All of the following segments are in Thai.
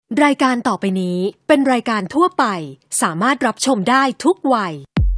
รายการต่อไปนี้เป็นรายการทั่วไปสามารถรับชมได้ทุกวัย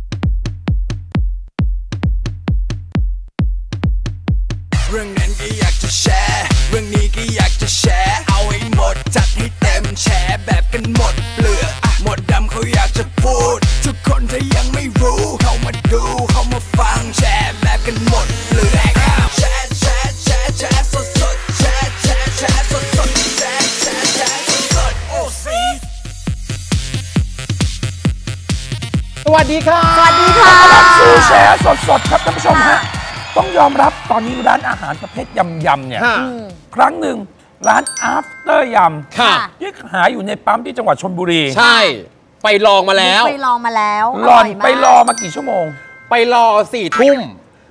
เรื่องนั้นก็อยากจะแชร์เรื่องนี้ก็อยากจะแชร์เอาให้หมดจัดให้เต็มแชร์แบบกันหมดเปลือกหมดดำเขาอยากจะพูดทุกคนถ้ายังไม่รู้เข้ามาดูเข้ามาฟังแชร์แบบกันหมดเปลือกแชร์แชร์แชร์แชร์สดสดแชร์แชร์แชร์สดสดแชร์แชร์แชร์สดสดโอ้ซีสวัสดีค่ะสวัสดีค่ะสู่แชร์สดๆครับท่านผู้ชมฮะต้องยอมรับตอนนี้ร้านอาหารประเภทยำเนี่ยครั้งหนึ่งร้าน after ยำที่ขายอยู่ในปั๊มที่จังหวัดชลบุรีใช่ไปลองมาแล้วหล่อนไปรอมากี่ชั่วโมงไปรอ4 ทุ่ม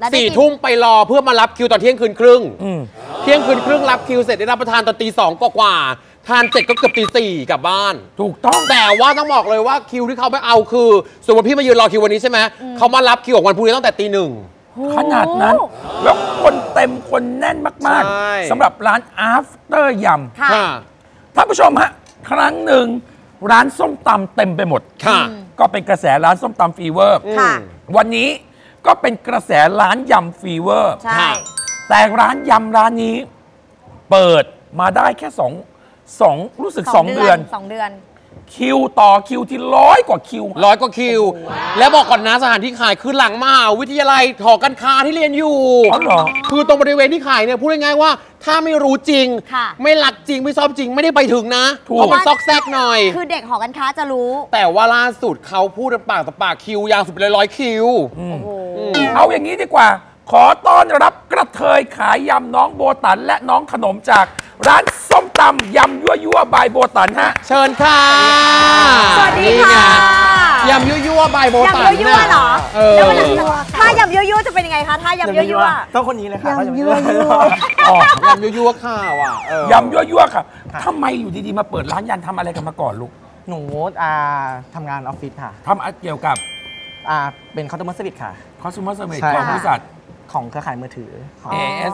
4 ทุ่มไปรอเพื่อมารับคิวตอนเที่ยงคืนครึ่งเที่ยงคืนครึ่งรับคิวเสร็จได้รับประทานตอนตี 2 กว่าทานเสร็จก็เกือบตี 4กลับบ้านถูกต้องแต่ว่าต้องบอกเลยว่าคิวที่เขาไปเอาคือสมมติพี่มายืนรอคิววันนี้ใช่ไหมเขามารับคิวของวันพรุ่งนี้ตั้งแต่ตี 1 ขนาดนั้นแล้วคนเต็มคนแน่นมากๆสำหรับร้าน after ยำท่านผู้ชมฮะครั้งหนึ่งร้านส้มตำเต็มไปหมดก็เป็นกระแสร้านส้มตำฟีเวอร์วันนี้ก็เป็นกระแสร้านยำฟีเวอร์แต่ร้านยำร้านนี้เปิดมาได้แค่รู้สึก2 เดือนคิวต่อคิวที่100 กว่าคิวแล้วบอกก่อนนะสถานที่ขายคือหลังมหาวิทยาลัยหอการค้าที่เรียนอยู่คือตรงบริเวณที่ขายเนี่ยพูดง่ายๆว่าถ้าไม่รู้จริงไม่หลักจริงไม่ชอบจริงไม่ได้ไปถึงนะเพราะมันซอกแซกหน่อยคือเด็กหอการค้าจะรู้แต่ว่าล่าสุดเขาพูดปากต่อปากคิวยาวสุดเลย100 คิวเอาอย่างนี้ดีกว่าขอต้อนรับกระเทยขายยำน้องโบตันและน้องขนมจากร้านส้มตำยำยั่วบายโบตันฮะเชิญค่ะสวัสดีค่ะยำยั่วบายโบตันยำยั่วเหรอถ้ายำยั่วจะเป็นยังไงคะถ้ายำยั่วต้องคนนี้เลยค่ะยำยั่วข้าวอ่ะยำยั่วค่ะทำไมอยู่ดีๆมาเปิดร้านยันทำอะไรกันมาก่อนลูกหนูทำงานออฟฟิศค่ะทำเกี่ยวกับเป็น customer service ค่ะ customer service ของบริษัทของเครือข่ายมือถือของ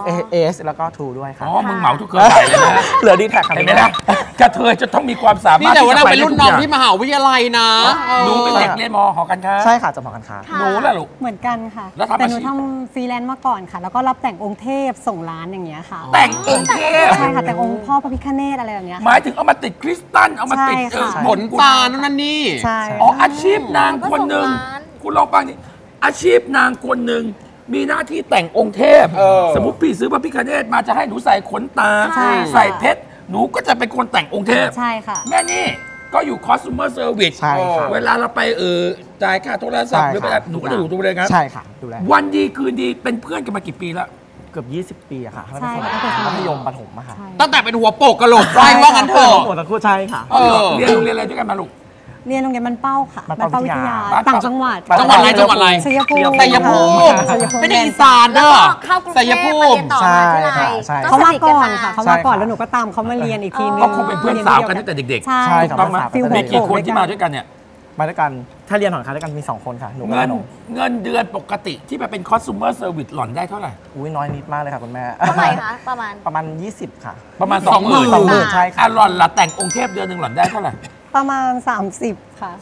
AS แล้วก็ True ด้วยค่ะอ๋อมึงเหมาทุกเครือข่ายเลยนะเหลือดีแท็กเห็นไหมนะกระเทยจะต้องมีความสามารถนี่แต่ว่าเราเป็นรุ่นน้องที่มหาวิทยาลัยนะหนูเป็นเด็กเรียนม.หอการค้าใช่ค่ะจบหอการค้าหนูล่ะลูกเหมือนกันค่ะแต่หนูทำฟรีแลนซ์มาก่อนค่ะแล้วก็รับแต่งองค์เทพส่งร้านอย่างเงี้ยค่ะแต่งองค์เทพใช่ค่ะแต่งองค์พ่อพระพิฆเนศอะไรแบบเนี้ยหมายถึงเอามาติดคริสตัลเอามาติดผลตานั่นนี่ใช่อ๋ออาชีพนางคนหนึ่งคุณลองฟังดิอาชีพนางคนหนึ่งมีหน้าที่แต่งองค์เทพสมมุติพี่ซื้อพระพิฆเนศมาจะให้หนูใส่ขนตาใส่เพชรหนูก็จะเป็นคนแต่งองค์เทพใช่ค่ะแม่นี่ก็อยู่ customer service ใช่ค่ะเวลาเราไปจ่ายค่าโทรศัพท์หรือไปหนูก็จะอยู่ตรงนี้ครับใช่ค่ะดูแลวันดีคืนดีเป็นเพื่อนกันมากี่ปีแล้วเกือบ20 ปีอะค่ะใช่มัธยมประถมอะค่ะตั้งแต่เป็นหัวโปกกระโหลกไฟว่ากันเถอะหัวตะคุ่ใช่ค่ะเรียนอะไรด้วยกันมาลูกเรียนโรงเรียนมันเป้าค่ะมันเป้าวิทยาต่างจังหวัดอะไรชัยภูมิไม่ได้อีสานเด้อชัยภูมิใช่เขามาก่อนค่ะเขามาก่อนแล้วหนูก็ตามเขามาเรียนอีกทีนึงก็คงเป็นเพื่อนสาวกันตั้งแต่เด็กๆใช่ต้องมามีกี่คนที่มาด้วยกันเนี่ยมาด้วยกันถ้าเรียนหอการค้าด้วยกันมี2 คนค่ะหนูกับน้องเงินเดือนปกติที่ไปเป็น customer service หล่อนได้เท่าไหร่อุ้ยน้อยนิดมากเลยค่ะคุณแม่เท่าไหร่คะประมาณ20ค่ะประมาณ 20,000ใช่ค่ะหล่อนละแต่งองค์เทพเดือนนึงหล่อนได้เท่าไหร่ประมาณ30ค่ะ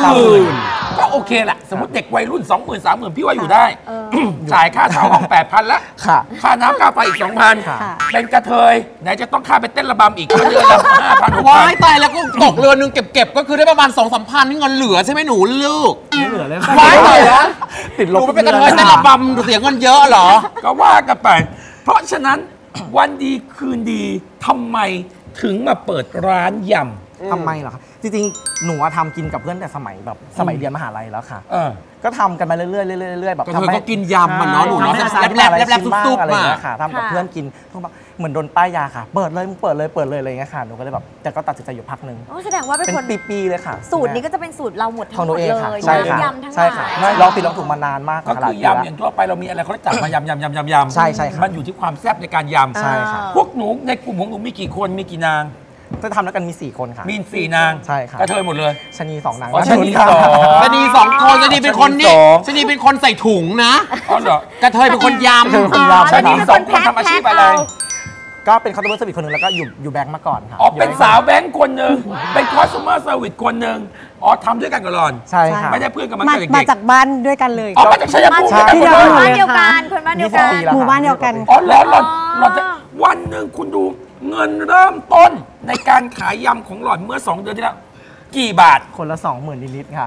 30,000ก็โอเคแหละสมมติเด็กวัยรุ่น 20,000 30,000พี่ว่าอยู่ได้จ่ายค่าเช่าห้อง 8,000 แล้วค่าน้ำค่าไฟอีก 2,000 เป็นกระเทยไหนจะต้องค่าไปเต้นระบำอีกเดือนละ 5,000 ว้ายตายแล้วก็ตกเรือนนึงเก็บก็คือได้ประมาณ 2-3 พันนี่เงินเหลือใช่ไหมหนูลูกไม่เหลือเลยว้ายเลยนะติดลบไม่เป็นกระเทยเต้นระบำเสียเงินเยอะเหรอก็ว่ากันไปเพราะฉะนั้นวันดีคืนดีทำไมถึงมาเปิดร้านยำทำไมเหรอครับจริงๆหนูทำกินกับเพื่อนแต่สมัยเรียนมหาลัยแล้วค่ะก็ทำกันมาเรื่อยๆแบบทำให้ก็กินยำมันเนาะหนูเนาะแลบๆซุปๆมาค่ะทำกับเพื่อนกินเหมือนโดนป้ายยาค่ะเปิดเลยอะไรเงี้ยค่ะหนูก็เลยแบบแต่ก็ตัดสินใจอยู่พักนึงแสดงว่าเป็นคนปีๆเลยค่ะสูตรนี้ก็จะเป็นสูตรเราหมดของหนูเองค่ะใช่ค่ะใช่ค่ะลองผิดลองถูกมานานมากก็คือยำอย่างทั่วไปเรามีอะไรเขาจับมายำใช่มันอยู่ที่ความแซ่บในการยำใช่ค่ะพวกหนูในกลุ่มของหนูมีกี่คนมีกี่นางถ้าทำแล้วกันมี4 คนค่ะมี4 นางใช่ค่ะกระเทยหมดเลยชนี2 นางชนี 2 คนชนีเป็นคนนี่ชนีเป็นคนใส่ถุงนะอ๋อเหรอกระเทยเป็นคนยำชนี2 คนทำอาชีพอะไรก็เป็น customer service คนหนึ่งแล้วก็อยู่แบงก์มาก่อนค่ะอ๋อเป็นสาวแบงก์คนหนึ่งเป็น customer service คนหนึ่งอ๋อทำด้วยกันกับหล่อนใช่ค่ะไม่ได้เพื่อนกันมาตั้งแต่เด็กมาจากบ้านด้วยกันเลยอ๋อมาจากชัยภูมิคนบ้านเดียวกันคนบ้านเดียวกันหมู่บ้านเดียวกันอ๋อหล่อนจะวันหนึ่งคุณดูเงินเริ่มต้นในการขายยำของหล่อนเมื่อ2 เดือนที่แล้วกี่บาทคนละ 20,000 นิดๆค่ะ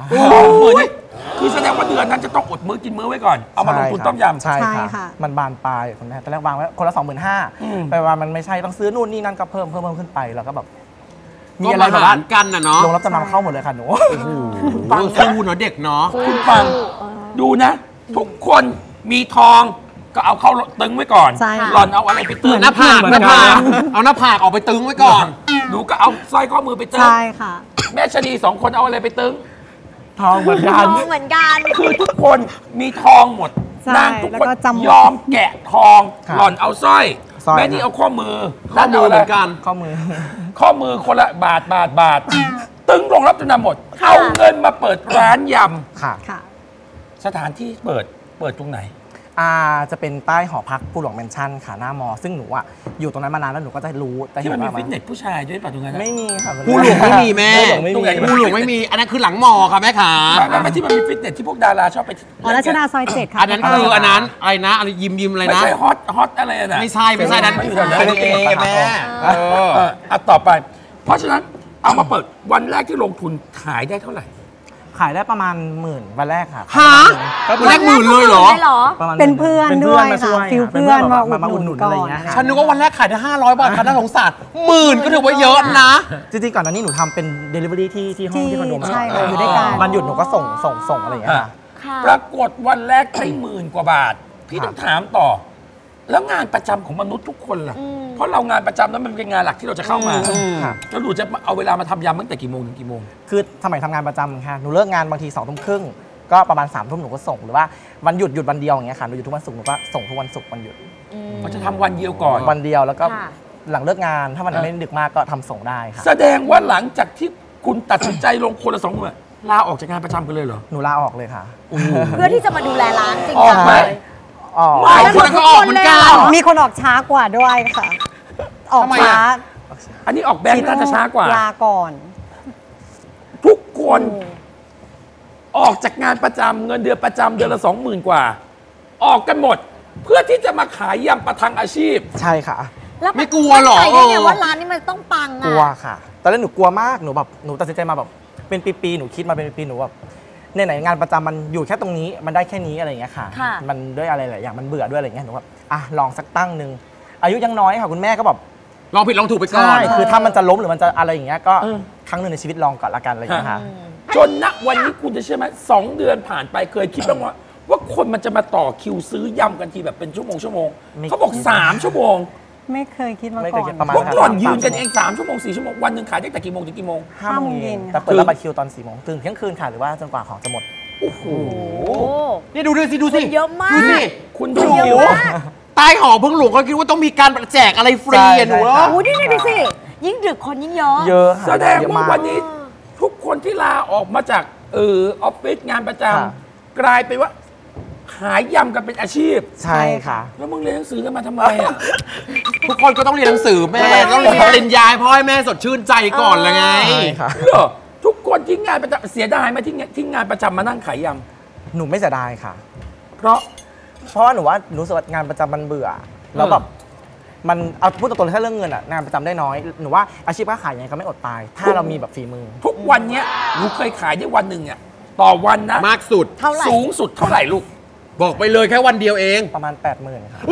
20,000คือแสดงว่าเดือนนั้นจะต้องอดมื้อกินมื้อไว้ก่อนเอามาลงทุนต้มยำใช่ค่ะมันบานปลายคุณแม่ตอนแรกวางไว้คนละ 25,000 ไปว่ามันไม่ใช่ต้องซื้อนู่นนี่นั่นก็เพิ่มขึ้นไปแล้วก็แบบมีอะไรแบบกันนะเนาะลงรับจำนำเข้าหมดเลยค่ะหนูฟังคู่เนาะเด็กเนาะคุณฟังดูนะทุกคนมีทองก็เอาเข้าตึงไว้ก่อนหล่อนเอาอะไรไปตึงหน้าผากเอาหน้าผากออกไปตึงไว้ก่อนหนูก็เอาสร้อยข้อมือไปตึงใช่ค่ะแม่ชนี2 คนเอาอะไรไปตึงทองเหมือนกันคือทุกคนมีทองหมดนางทุกคนยอมแกะทองหล่อนเอาสร้อยแม่นี่เอาข้อมือเหมือนกันข้อมือคนละบาทตึงลงรับจำนำหมดเอาเงินมาเปิดร้านยำค่ะสถานที่เปิดตรงไหนจะเป็นใต้หอพักปูหลวงแมนชั่นค่ะหน้ามอซึ่งหนูอยู่ตรงนั้นมานานแล้วหนูก็จะรู้แต่ที่มันมีฟิตเนสผู้ชายด้วยป่ะตรงนั้นไม่มีค่ะปูหลวงไม่มีแม่ปูหลวงไม่มีอันนั้นคือหลังมอค่ะแม่ขาไม่ที่มันมีฟิตเนสที่พวกดาราชอบไปรัชดาซอย7ค่ะอันนั้นคืออันนั้นอะไรนะอะไรยิมอะไรนะไม่ใช่ฮอตอะไรนะไม่ใช่นั้นอยู่แถวนั้นแม่ต่อไปเพราะฉะนั้นเอามาเปิดวันแรกที่ลงทุนขายได้เท่าไหร่ขายได้ประมาณ10,000วันแรกค่ะวันแรก10,000เลยเหรอเป็นเพื่อนด้วยค่ะฟิลเพื่อนมาอุดหนุนอะไรอย่างเงี้ยฉันนึกว่าวันแรกขายได้500 บาทค่ะน่าสงสาร10,000ก็ถือว่าเยอะนะจริงๆก่อนหน้านี้หนูทำเป็น delivery ที่ห้องที่คอนโดใช่ค่ะอยู่ด้วยกันวันหยุดหนูก็ส่งอะไรอย่างเงี้ยปรากฏวันแรกได้10,000 กว่าบาทพี่ต้องถามต่อแล้วงานประจำของมนุษย์ทุกคนล่ะเพราะเรางานประจำนั้นมันเป็นงานหลักที่เราจะเข้ามาแล้วหนูจะเอาเวลามาทำยำตั้งแต่กี่โมงถึงกี่โมงคือสมัยทำงานประจำค่ะหนูเลิกงานบางที20:30ก็ประมาณ3 ทุ่มหนูก็ส่งหรือว่าวันหยุดวันเดียวอย่างเงี้ยค่ะหนูหยุดทุกวันศุกร์หนูก็ส่งทุกวันศุกร์วันหยุดมันจะทำวันเดียวก่อนวันเดียวแล้วก็หลังเลิกงานถ้ามันไม่ดึกมากก็ทำส่งได้ค่ะแสดงว่าหลังจากที่คุณตัดสินใจลงคนละ20,000ลาออกจากงานประจำกันเลยเหรอหนูลาออกเลยค่ะเพื่อที่จะมาดูแลร้านจริงจังเลยคนก็ออกเหมือนกันมีคนออกช้ากว่าด้วยค่ะออกช้าอันนี้ออกแบงค์น่าจะช้ากว่าลาก่อนทุกคนออกจากงานประจำเงินเดือนประจำเดือนละ20,000 กว่าออกกันหมดเพื่อที่จะมาขายยำประทังอาชีพใช่ค่ะไม่กลัวหรอได้ไงว่าร้านนี้มันต้องปังกลัวค่ะตอนแรกหนูกลัวมากหนูตัดสินใจมาแบบเป็นปีๆหนูคิดมาเป็นปีหนูแบบไหนงานประจำมันอยู่แค่ตรงนี้มันได้แค่นี้อะไรอย่างเงี้ยค่ะมันด้วยอะไรหลายอย่างมันเบื่อด้วยอะไรอย่างเงี้ยหนูว่าลองสักตั้งนึงอายุยังน้อยค่ะคุณแม่ก็แบบลองผิดลองถูกไปก่อนใช่คือถ้ามันจะล้มหรือมันจะอะไรอย่างเงี้ยก็ครั้งนึงในชีวิตลองก่อนละกันอะไรอย่างเงี้ยค่ะจนณวันนี้คุณจะเชื่อไหม2 เดือนผ่านไปเคยคิดบ้างว่าคนมันจะมาต่อคิวซื้อยำกันทีแบบเป็นชั่วโมงเขาบอก3 ชั่วโมงไม่เคยคิดมาก่อนพวกหล่อนยืนกันเอง3 ชั่วโมง4 ชั่วโมงวันหนึ่งขายได้แต่กี่โมงถึงกี่โมง 5 โมงเย็นแต่เปิดรับบัตรคิวตอน4 โมงถึงเที่ยงคืนค่ะหรือว่าจนกว่าของจะหมดโอ้โหนี่ดูสิเยอะมากดูสิคุณดูใต้หอพึ่งหลวงเขาคิดว่าต้องมีการแจกอะไรฟรีหนูโอ้ยนี่ดูสิยิ่งดึกคนยิ่งเยอะแสดงว่าวันนี้ทุกคนที่ลาออกมาจากออฟฟิศงานประจำกลายไปว่าขายยำกันเป็นอาชีพใช่ค่ะแล้วมึงเรียนหนังสือกันมาทำไมอ่ะทุกคนก็ต้องเรียนหนังสือแม่ต้องเรียนปริญญาพ่อให้แม่สดชื่นใจก่อนเลยไงทุกคนทิ้งงานประจำเสียดายไหมทิ้งงานประจำมานั่งขายยำหนูไม่เสียดายค่ะเพราะหนูว่าหนูรู้สึกว่างานประจำมันเบื่อแล้วแบบมันเอาพูดตรงๆถ้าเรื่องเงินอ่ะงานประจำได้น้อยหนูว่าอาชีพค้าขายยังไงก็ไม่อดตายถ้าเรามีแบบฝีมือทุกวันเนี้ยหนูเคยขายได้วันหนึ่งเนี่ยต่อวันนะมากสุดสูงสุดเท่าไหร่ลูกบอกไปเลยแค่วันเดียวเองประมาณ 80,000 ค่ะ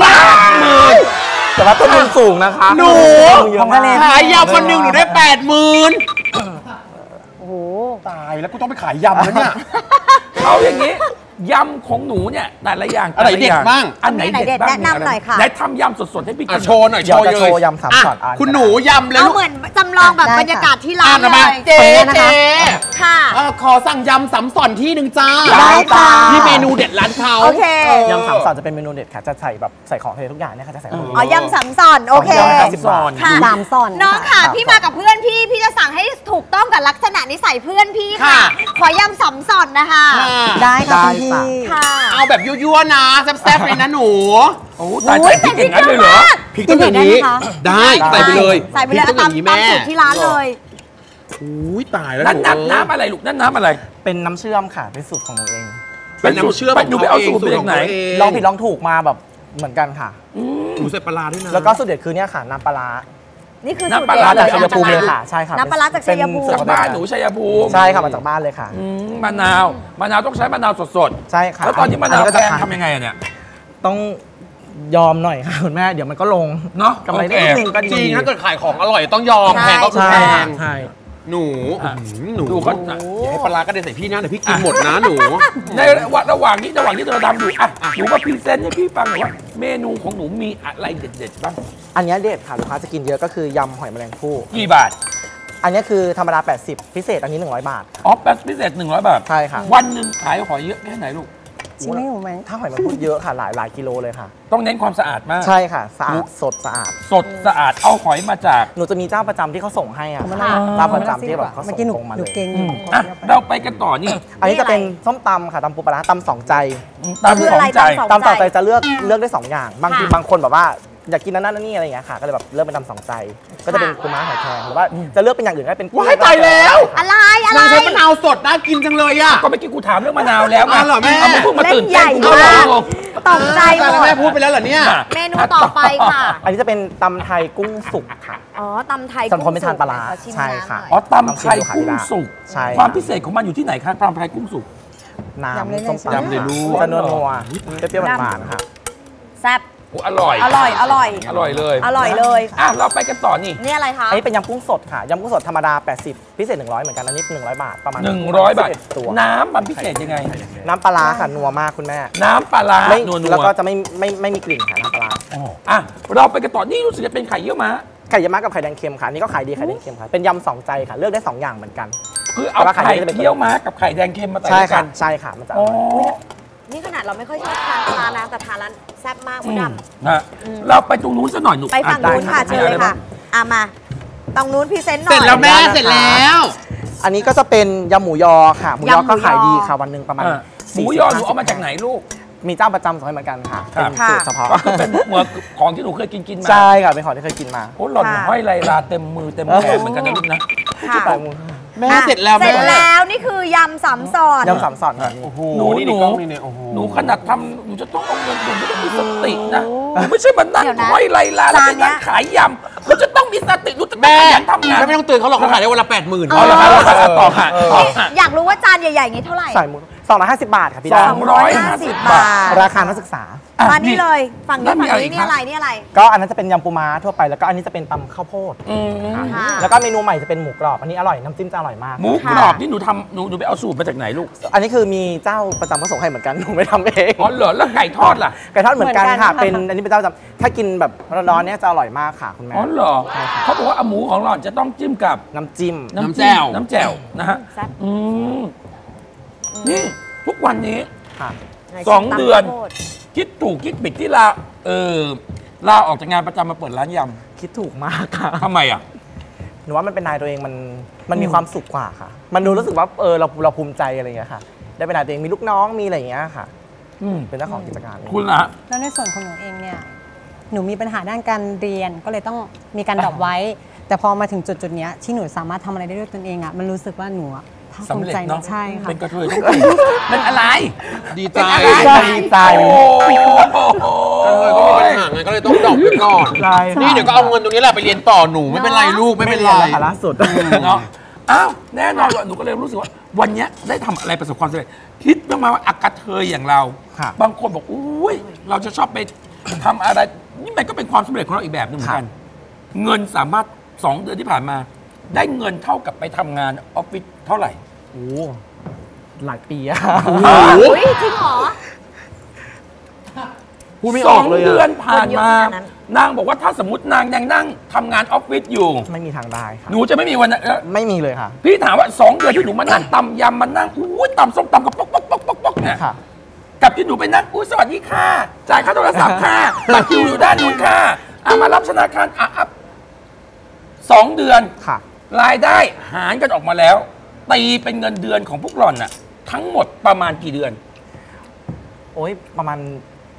80,000แต่ว่าต้นทุนสูงนะคะหนูขายยำวันหนึ่งหนูได้ 80,000 โอ้โหตายแล้วกูต้องไปขายยำแล้วเนี่ยเอาอย่างนี้ยำของหนูเนี่ยแต่ละอย่างอะไรเด็ดบ้างอันไหนเด็ดบ้างแนะนำหน่อยค่ะไหนทำยำสดๆให้พี่กินโชว์หน่อยโชว์เลยยำ3 ช็อตคุณหนูยำเลยเอาเหมือนจำลองแบบบรรยากาศที่ร้านเลยเจ๊ค่ะขอสั่งยำ3 ส่อนที่1จ้าได้ค่ะที่เมนูเด็ดร้านเขาโอเคยำ3 ส่อนจะเป็นเมนูเด็ดค่ะจะใส่แบบใส่ของทะเลทุกอย่างเนี่ยค่ะจะใส่ยำ3 ส่อนโอเค 30 บาทค่ะ 3 ส่อนน้องค่ะพี่มากับเพื่อนพี่จะสั่งให้ถูกต้องกับลักษณะนิสัยเพื่อนพี่ค่ะขอยำ3 ส่อนนะคะได้ค่ะพี่ค่ะเอาแบบยั่วๆนะแซ่บๆเลยนะหนูโอ้ตายใส่พริกอย่างนั้นเลยเหรอพริกต้องอย่างนี้ได้ใส่ไปเลยใส่ไปเลยตามสูตรที่ร้านเลยอุ้ยตายแล้วนั่นน้ำอะไรลูกนั่นน้ำอะไรเป็นน้ำเชื่อมค่ะเป็นสูตรของหนูเองเป็นน้ำเชื่อมของหนูไปเอาสูตรมาจากไหนลองผิดลองถูกมาแบบเหมือนกันค่ะหนูใส่ปลาด้วยนะแล้วก็สูตรเด็ดคือเนี่ยค่ะน้ำปลานี่คือสูตรปลาจากชัยภูมิเลยค่ะใช่ค่ะน้ำปลาจากชัยภูมิจากบ้านหนูชัยภูมิใช่ค่ะมาจากบ้านเลยค่ะมะนาวต้องใช้มะนาวสดๆใช่ค่ะแล้วตอนนี้มะนาวแพงทำยังไงเนี่ยต้องยอมหน่อยค่ะคุณแม่เดี๋ยวมันก็ลงเนาะกำไรนิดนึงก็จริงถ้าเกิดขายของอร่อยต้องยอมแพงก็คือแพงใช่หนูเขาอย่าให้ปลาก็เด็นใส่พี่นะเดี๋ยวพี่กินหมดนะหนูในระหว่างที่เธอทำอยู่หนูมาพรีเซนต์ให้พี่ฟังหน่อยว่าเมนูของหนูมีอะไรเด็ดๆบ้างอันนี้เด็ดค่ะลูกค้าจะกินเยอะก็คือยำหอยแมลงภู่กี่บาทอันนี้คือธรรมดา80พิเศษอันนี้100 บาทอ๋อพิเศษ100 บาทใช่ค่ะวันหนึ่งขายหอยเยอะแค่ไหนลูกจริงไม่อยู่ไหมถ้าหอยแมลงภู่เยอะค่ะหลายกิโลเลยค่ะต้องเน้นความสะอาดมากใช่ค่ะสะอาดสดสะอาดเอาหอยมาจากหนูจะมีเจ้าประจำที่เขาส่งให้อ่ะเจ้าประจำที่แบบเขาส่งตรงมาเลยเราไปกันต่อนี่อันนี้จะเป็นส้มตำค่ะตำปูปลาร้าตำ2 ใจตำ2 ใจจะเลือกได้2 อย่างบางคนแบบว่าอยากกินนั่นนี่อะไรอย่างเงี้ยค่ะก็เลยแบบเลือกเป็นตำ2 ใจก็จะเป็นปูม้าหอยแครงหรือว่าจะเลือกเป็นอย่างอื่นก็เป็นว้ายตายแล้วอะไรนางใช้มะนาวสดน่ากินจังเลยอ่ะก็เมื่อกี้กูถามเรื่องมะนาวแล้วเหรอแม่เอามาพูดมาตื่นเต้นตกใจหมดแม่พูดไปแล้วเหรอเนี่ยเมนูต่อไปค่ะอันนี้จะเป็นตำไทยกุ้งสุกค่ะอ๋อตำไทยกุ้งสุกสำหรับคนไม่ทานปลาใช่ค่ะอ๋อตำไทยกุ้งสุกใช่ความพิเศษของมันอยู่ที่ไหนคะตำไทยกุ้งสุกน้ำส้มตำเลยลูกจะนัวเปรี้ยวหวานๆค่ะแซ่บอร่อยเลยเราไปกันต่อนี่อะไรคะอันนี้เป็นยำกุ้งสดค่ะยำกุ้งสดธรรมดา80พิเศษ100เหมือนกันอันนี้100 บาทประมาณ 100 บาทน้ำมันพิเศษยังไงน้ำปลาค่ะนัวมากคุณแม่น้ำปลานัวแล้วก็จะไม่มีกลิ่นค่ะน้ำปลาเราไปกันต่อนี่รู้สึกจะเป็นไข่เยี่ยวม้ากับไข่แดงเค็มค่ะนี่ก็ขายดีไข่แดงเค็มค่ะเป็นยำ2 ใจค่ะเลือกได้2 อย่างเหมือนกันคือเอาไข่เยี่ยวม้ากับไข่แดงเค็มมาใส่กันใช่ค่ะมันจะนี่ขนาดเราไม่ค่อยชอบทานปลานะแต่ทานแล้วแซ่บมากคุณดำเราไปตรงนู้นซะหน่อยหนูไปฝั่งนู้นค่ะเชิญเลยค่ะมาตรงนู้นพรีเซนต์หน่อยเสร็จแล้วแม่เสร็จแล้วอันนี้ก็จะเป็นยำหมูยอค่ะหมูยอก็ขายดีค่ะวันหนึ่งประมาณหมูยอหนูเอามาจากไหนลูกมีเจ้าประจำส่งให้เหมือนกันค่ะเป็นสูตรเฉพาะเป็นของที่หนูเคยกินมาใช่ค่ะเป็นของที่เคยกินมาโอ้หล่อนห้อยไลลาเต็มมือเต็มแขนเหมือนกันนะลูกนะแม่เสร็จแล้วนี่คือยำ3 ซ้อนค่ะหนูขนาดทำหนูจะต้องเอาเงินหนูจะต้องมีสตินะไม่ใช่มานั่งห้อยไลลาแล้วไปนั่งขายยำเขาจะต้องมีสติหนูจะแม่ทำงานไม่ต้องตื่นเขาหรอกเขาขายได้วันละ80,000 เอาละครับต่อค่ะอยากรู้ว่าจานใหญ่ๆงี้เท่าไหร่ 250 บาทค่ะพี่ดา 250 บาทราคานักศึกษามานี่เลยฝั่งนี้นี่อะไรก็อันนั้นจะเป็นยำปูม้าทั่วไปแล้วก็อันนี้จะเป็นตำข้าวโพดแล้วก็เมนูใหม่จะเป็นหมูกรอบอันนี้อร่อยน้ำจิ้มจะอร่อยมากหมูกรอบที่หนูทำหนูไปเอาสูตรมาจากไหนลูกอันนี้คือมีเจ้าประจำเขาส่งให้เหมือนกันหนูไม่ทำเองอ๋อเหรอแล้วไก่ทอดล่ะไก่ทอดเหมือนกันค่ะเป็นอันนี้เป็นเจ้าประจำถ้ากินแบบร้อนๆเนี่ยจะอร่อยมากค่ะคุณแม่อ๋อเหรอเขาบอกว่าหมูของเราจะต้องจิ้มกับน้ำจิ้มน้ำแจ่วนะฮะนี่ทุกวันนี้2 เดือนคิดถูกคิดผิดที่ลาออกจากงานประจำมาเปิดร้านยำคิดถูกมากค่ะทำไมอ่ะหนูว่ามันเป็นนายตัวเองมันมีความสุขกว่าค่ะมันดูรู้สึกว่าเราภูมิใจอะไรอย่างเงี้ยค่ะได้เป็นนายตัวเองมีลูกน้องมีอะไรอย่างเงี้ยค่ะเป็นเจ้าของกิจการคุณล่ะแล้วในส่วนของหนูเองเนี่ยหนูมีปัญหาด้านการเรียนก็เลยต้องมีการดรอปไว้แต่พอมาถึงจุดนี้ที่หนูสามารถทำอะไรได้ด้วยตนเองอ่ะมันรู้สึกว่าหนูสำเร็จเนาะใช่ค่ะเป็นกระเทยเป็นอะไรดีใจกระเทยก็มีปัญหาไงก็เลยต้องดรอปไปก่อนนี่เดี๋ยวก็เอาเงินตรงนี้แหละไปเรียนต่อหนูไม่เป็นไรลูกไม่เป็นไรล่าสุดเนาะแน่นอนว่าหนูก็เลยรู้สึกว่าวันนี้ได้ทำอะไรประสบความสำเร็จคิดบ้างไหมว่าอักกระเทยอย่างเราบางคนบอกอุ้ยเราจะชอบไปทำอะไรนี่มันก็เป็นความสำเร็จของเราอีกแบบนึงเหมือนกันเงินสามารถ2 เดือนที่ผ่านมาได้เงินเท่ากับไปทำงานออฟฟิศเท่าไหร่โอ้หลายปีอะจริงเหรอพูดไม่ออกเลย 2 เดือนผ่านมานางบอกว่าถ้าสมมตินางยังนั่งทำงานออฟฟิศอยู่ไม่มีทางได้ค่ะหนูจะไม่มีวันนั้นไม่มีเลยค่ะพี่ถามว่า2 เดือนที่หนูมานั่งตำยำมานั่งตำส้มตำกับป๊อกเนี่ยกับที่หนูไปนั่งสวัสดีค่ะจ่ายค่าโทรศัพท์ค่ะบัตรคิวอยู่ด้านนู้นค่ะมารับธนาคาร2 เดือนค่ะรายได้หารกันออกมาแล้วตีเป็นเงินเดือนของพวกหล่อนน่ะทั้งหมดประมาณกี่เดือนโอ้ยประมาณ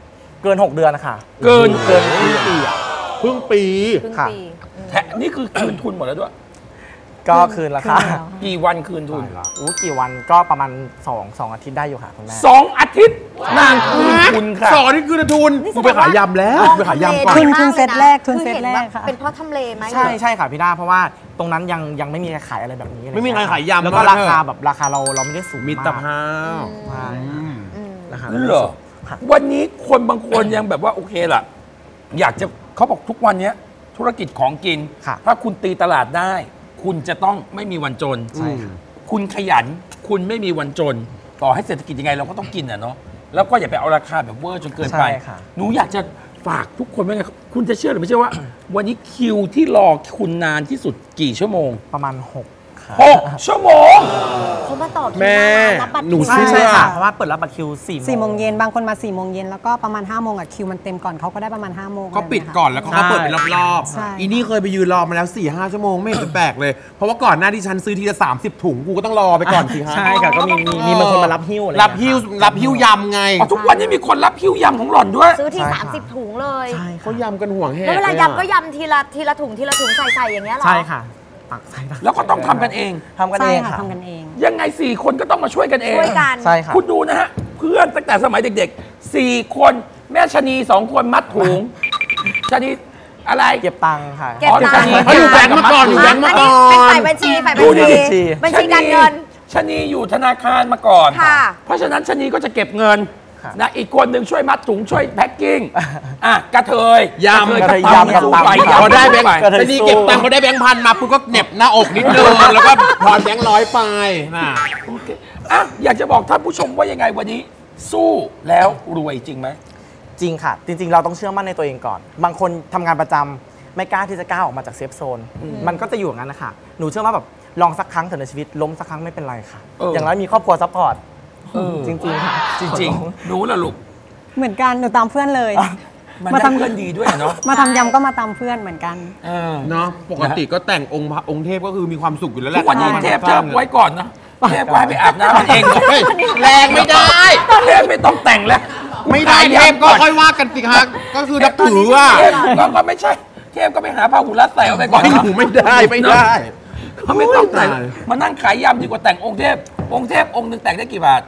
เกิน 6 เดือนนะคะเกินปีอ่ะเพิ่งปีค่ะแทะนี่คือคืนทุนหมดแล้วด้วยก็คืนราคากี่วันคืนทุนกี่วันก็ประมาณ2 อาทิตย์ได้อยู่ค่ะคุณแม่ 2 อาทิตย์นางคืนทุนค่ะสอนนี่คือทุนกูไปขายยำแล้วไปขายยำก่อนทุนเซตแรกทุนเซตแรกค่ะเป็นเพราะทำเลไหมใช่ค่ะพี่ด้าเพราะว่าตรงนั้นยังไม่มีใครขายอะไรแบบนี้ไม่มีใครขายยำแล้วก็ราคาแบบราคาเราไม่ได้สูงมิตรภาพใช่ราคาเหรอวันนี้คนบางคนยังแบบว่าโอเคล่ะ อยากจะเขาบอกทุกวันนี้ธุรกิจของกิน ถ้าคุณตีตลาดได้ คุณจะต้องไม่มีวันจนใช่ค่ะคุณขยัน คุณไม่มีวันจน ต่อให้เศรษฐกิจยังไงเราก็ต้องกินอ่ะเนาะแล้วก็อย่าไปเอาราคาแบบเวอร์จนเกินไปใช่ค่ะหนูอยากจะฝากทุกคนไว้ไงคุณจะเชื่อหรือไม่เชื่อว่า วันนี้คิวที่รอคุณนานที่สุดกี่ชั่วโมงประมาณ6 ค่ะ 6 ชั่วโมงเขามาต่อคิวแม่รับบัตรหนูคิวใช่ใช่ค่ะเพราะว่าเปิดรับบัตรคิว4 4 โมงเย็นบางคนมา 4 โมงเย็นแล้วก็ประมาณ 5 โมงคิวมันเต็มก่อนเขาก็ได้ประมาณ 5 โมงก็ปิดก่อนแล้วเขาก็เปิดเป็นรอบใช่ๆอีนี่เคยไปยืนรอมาแล้ว 4-5 ชั่วโมงไม่เห็นจะแปลกเลย เพราะว่าก่อนหน้าที่ฉันซื้อทีละ30 ถุงกูก็ต้องรอไปก่อนสิฮะใช่ค่ะก็มีบางคนมารับหิ้วอะไรรับหิ้วยำไงอ๋อทุกวันนี้มีคนรับหิ้วยำของหล่อนด้วยซื้อทีใช่ค่ะ 30 ถุงเลยใช่เขายำกันห่วงแหกแล้วเวลาอะยำก็ยำทีละถุงใส่อย่างเงี้ยเหรอใช่ค่ะตักใส่แล้วก็ต้องทำกันเองทำกันใช่เองค่ะค่ะทำกันเองยังไง4 คนก็ต้องมาช่วยกันเองช่วยกันใช่ค่ะคุณดูนะฮะ เพื่อนตั้งแต่สมัยเด็กๆ 4 คนแม่ชะนี2 คนมัดถุงชะนีอะไรเก็บตังค์ค่ะเก็บตังค์อ๋ออยู่แบงค์มาก่อนอยู่แบงค์มาก่อนเป็นฝ่ายบัญชีดูดิบัญชีการเงินชะนีอยู่ธนาคารมาก่อนค่ะเพราะฉะนั้นชะนีก็จะเก็บเงินค่ะนะอีกคนหนึ่งช่วยมัดถุงช่วยแพ็คกิ้งอ่ะกระเทยยำกระเทยยำสู้ไปพอได้แบงค์กระเทยแต่นี่เก็บตังค์พอได้แบงค์พันมาปุ๊บก็เหน็บหน้าอกนิดนึงแล้วก็ทอนแบงค์ร้อยไปน่ะโอเคอ่ะอยากจะบอกท่านผู้ชมว่ายังไงวันนี้ สู้แล้วรวยจริงไหมจริงค่ะ จริง ๆ เราต้องเชื่อมั่นในตัวเองก่อน บางคนทำงานประจำไม่กล้าที่จะก้าวออกมาจากเซฟโซน มันก็จะอยู่อย่างนั้นนะคะหนูเชื่อว่าแบบลองสักครั้งเถอะในชีวิตล้มสักครั้งไม่เป็นไรค่ะ อย่างน้อยมีครอบครัวซัพพอร์ตจริงๆค่ะจริงๆรู้ละลูกเหมือนกันหนูตามเพื่อนเลยมันมาได้ทำเพื่อนดีด้วยเนาะมาทำยำก็มาตามเพื่อนเหมือนกันเนาะปกติก็แต่งองค์เทพก็คือมีความสุขอยู่แล้วแหทุละกวันนี้เทพเธอไว้ก่อนนะเทพก็ให้ไปอาบน้ำมันเองเฮ้ยแรงไม่ได้เทพไม่ต้องแต่งแล้วไม่ได้เทพก็ค่อยว่ากันสิฮะก็คือนับถืออ่ะเทพก็ไม่ใช่ เทพก็ไปหาพาหุรัตใส่เอาไปก่อนไม่หนูไม่ได้ไม่ได้เขาไม่ต้องแต่งโอ้ยมานั่งขายยำดีกว่าแต่งองค์เทพ องค์เทพองค์หนึ่งแต่งได้กี่บาท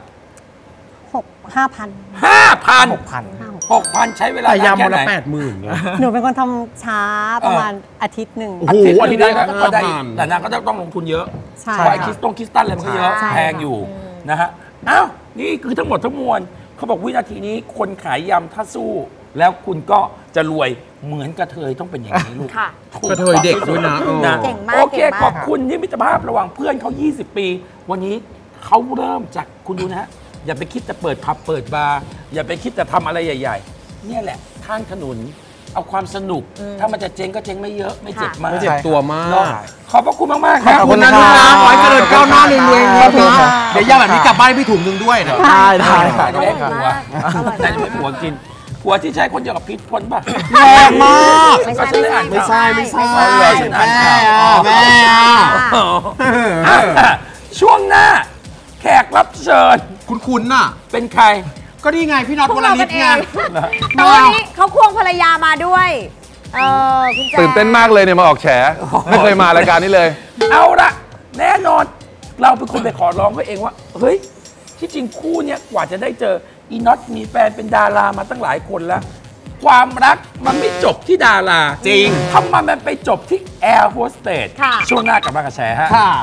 5,000 5,000 6,000 6,000 ใช้เวลาแต่นานยำแค่วันไหนละ80,000ไงหนูเป็นคนทำช้าประมาณอาทิตย์หนึ่งโอ้โหอาทิตย์หนึงได้ก็ได้ 5,000 แต่นางก็ต้องลงทุนเยอะใช่เพราะไอ้คริสตัลอะไรมันก็เยอะใช่แพงอยู่นะฮะอ้าวนี่คือทั้งหมดทั้งมวลเขาบอกวินาทีนี้คนขายยำถ้าสู้ แล้วคุณก็จะรวยเหมือนกระเทยต้องเป็นอย่างนี้ลูกค่ะกระเทยเด็กด้วยนะเก่งมากโอเคเก่งมากขอบคุณที่มิตรภาพระหว่างเพื่อนเขา 20 ปี วันนี้เขาเริ่มจากคุณดูนะฮะ อย่าไปคิดจะเปิดผับเปิดบาร์อย่าไปคิดจะทำอะไรใหญ่ ๆ เนี่ยแหละข้างถนนเอาความสนุก ถ้ามันจะเจ๊งก็เจ๊งไม่เยอะไม่เจ็บมากไม่เจ็บตัวมากเนอะขอบพระคุณมากๆคขรัอบบคุณนะลูกนะขอให้เจริญก้าวหน้าเรื่อยๆขอบคุณครับเดี๋ยวยาแบบนี้กลับบ้านให้พี่ถุงหนึงด้วยนะได้ได้จะได้ผัวแต่จะไม่ผัวกินผัวที่ใช้คนเดียวกับพิษพลป่ะแรงมากไม่ก็ใช่ฉันได้อ่านไม่ใช่ไม่ใช่ข่าวฉันอ่านข่าวแม่อะช่วงหน้า แขกรับเชิญคุ้นๆน่ะเป็นใครก็นี่ไงพี่น็อตพววกรเราลิกัศนเอไงงแต่วันนี้เขาควงภรรยามาด้วยคุณแจ๊ตื่นเต้นมากเลยเนี่ยมาออกแฉ ไม่เคยมารายการนี้เลยเอาละแน่นอนเราเป็นคนไปขอร้องเขาเองว่า เฮ้ย ที่จริงคู่เนี้ยกว่าจะได้เจออีน็อตมีแฟนเป็นดารามาตั้งหลายคนแล้ว ความรักมันไม่จบที่ดาราจริงทำไมมันไปจบที่แอร์โฮสเตสค่ะช่วงหน้ากลับมากับแฉฮะค่ะ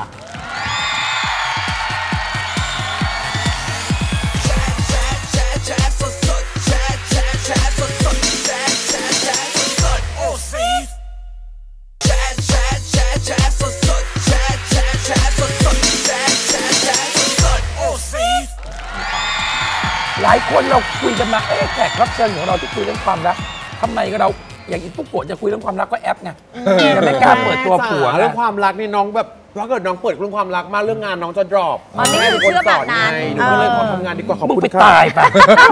หลายคนเราคุยกันมาแขกรับเชิญของเราที่คุยเรื่องความรักทำไมเราอย่างอีปุ๊กโกะจะคุยเรื่องความรักก็แอปไงยังไม่กล้าเปิดตัวผัวเรื่องความรักนี่น้องแบบถ้าเกิดน้องเปิดเรื่องความรักมากเรื่องงานน้องจะ drop อ๋อนี่คือให้เป็นคนสอนเชื่อแบบนั้นไงหนูก็เลยขอทำงานดีกว่าขอบมึงคุณไปค่ะตายไป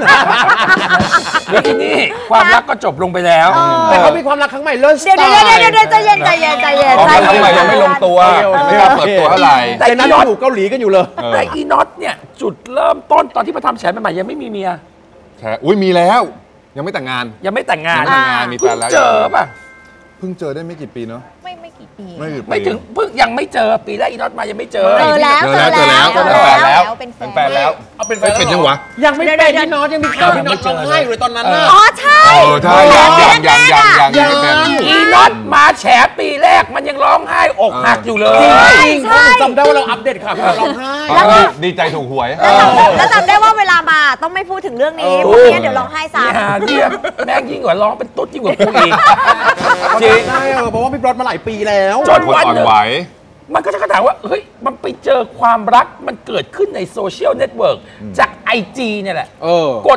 แล้วทีนี้ความรักก็จบลงไปแล้วแต่เขามีความรักครั้งใหม่เลิศเดี๋ยวใจเย็นใจเย็นใจเย็นตอนใจนั้นเย็นทำไมยังไม่ลงตัว ไม่กล้าเปิดตัวเท่าไหร่แต่แต่นั้นอีน็อตอยู่เกาหลีกันอยู่เลยแต่อีน็อตเนี่ยจุดเริ่มต้นตอนที่มาทำแฉใหม่ๆยังไม่มีเมียแฉอุ้ยมีแล้วยังไม่แต่งงานยังไม่แต่งงานยังไม่แต่งงานมีแฟนแล้วเจอป่ะเพิ่งเจอได้ไม่กี่ปีเนาะไม่กี่ปีไม่ถึงเพิ่งยังไม่เจอปีแรกอีน็อตมายังไม่เจอเจอแล้วเจอแล้วเป็นแฟนแล้วเอาเป็นแฟเป็นยังวะยังไม่เป็นพี่น็อตยังมีข่าวพี่น็อตร้องไห้อยู่เลยตอนนั้นน่ะอ๋อใช่ใช่ยังไม่เป็นอีน็อตมาแฉปีแรกมันยังร้องไห้อกหักอยู่เลยจริงเพราะผมจำได้ว่าเราอัปเดตข่าวพี่น็อตร้องไห้ดีใจถูกหวยแล้วจำได้ว่าเวลามาต้องไม่พูดถึงเรื่องนี้เพราะไม่งั้นเดี๋ยวร้องไห้ซ้ำเนี่ยแม่งยิ่งกว่าร้องเป็นตุ๊ดยิ่งกว่ากูอีกจริงใช่เพราะว่าพี่น็อตมาหลายปีแล้วจนวันหนึ่งไหวมันก็จะถามว่าเฮ้ยมันไปเจอความรักมันเกิดขึ้นในโซเชียลเน็ตเวิร์กจาก IG เนี่ยแหละกด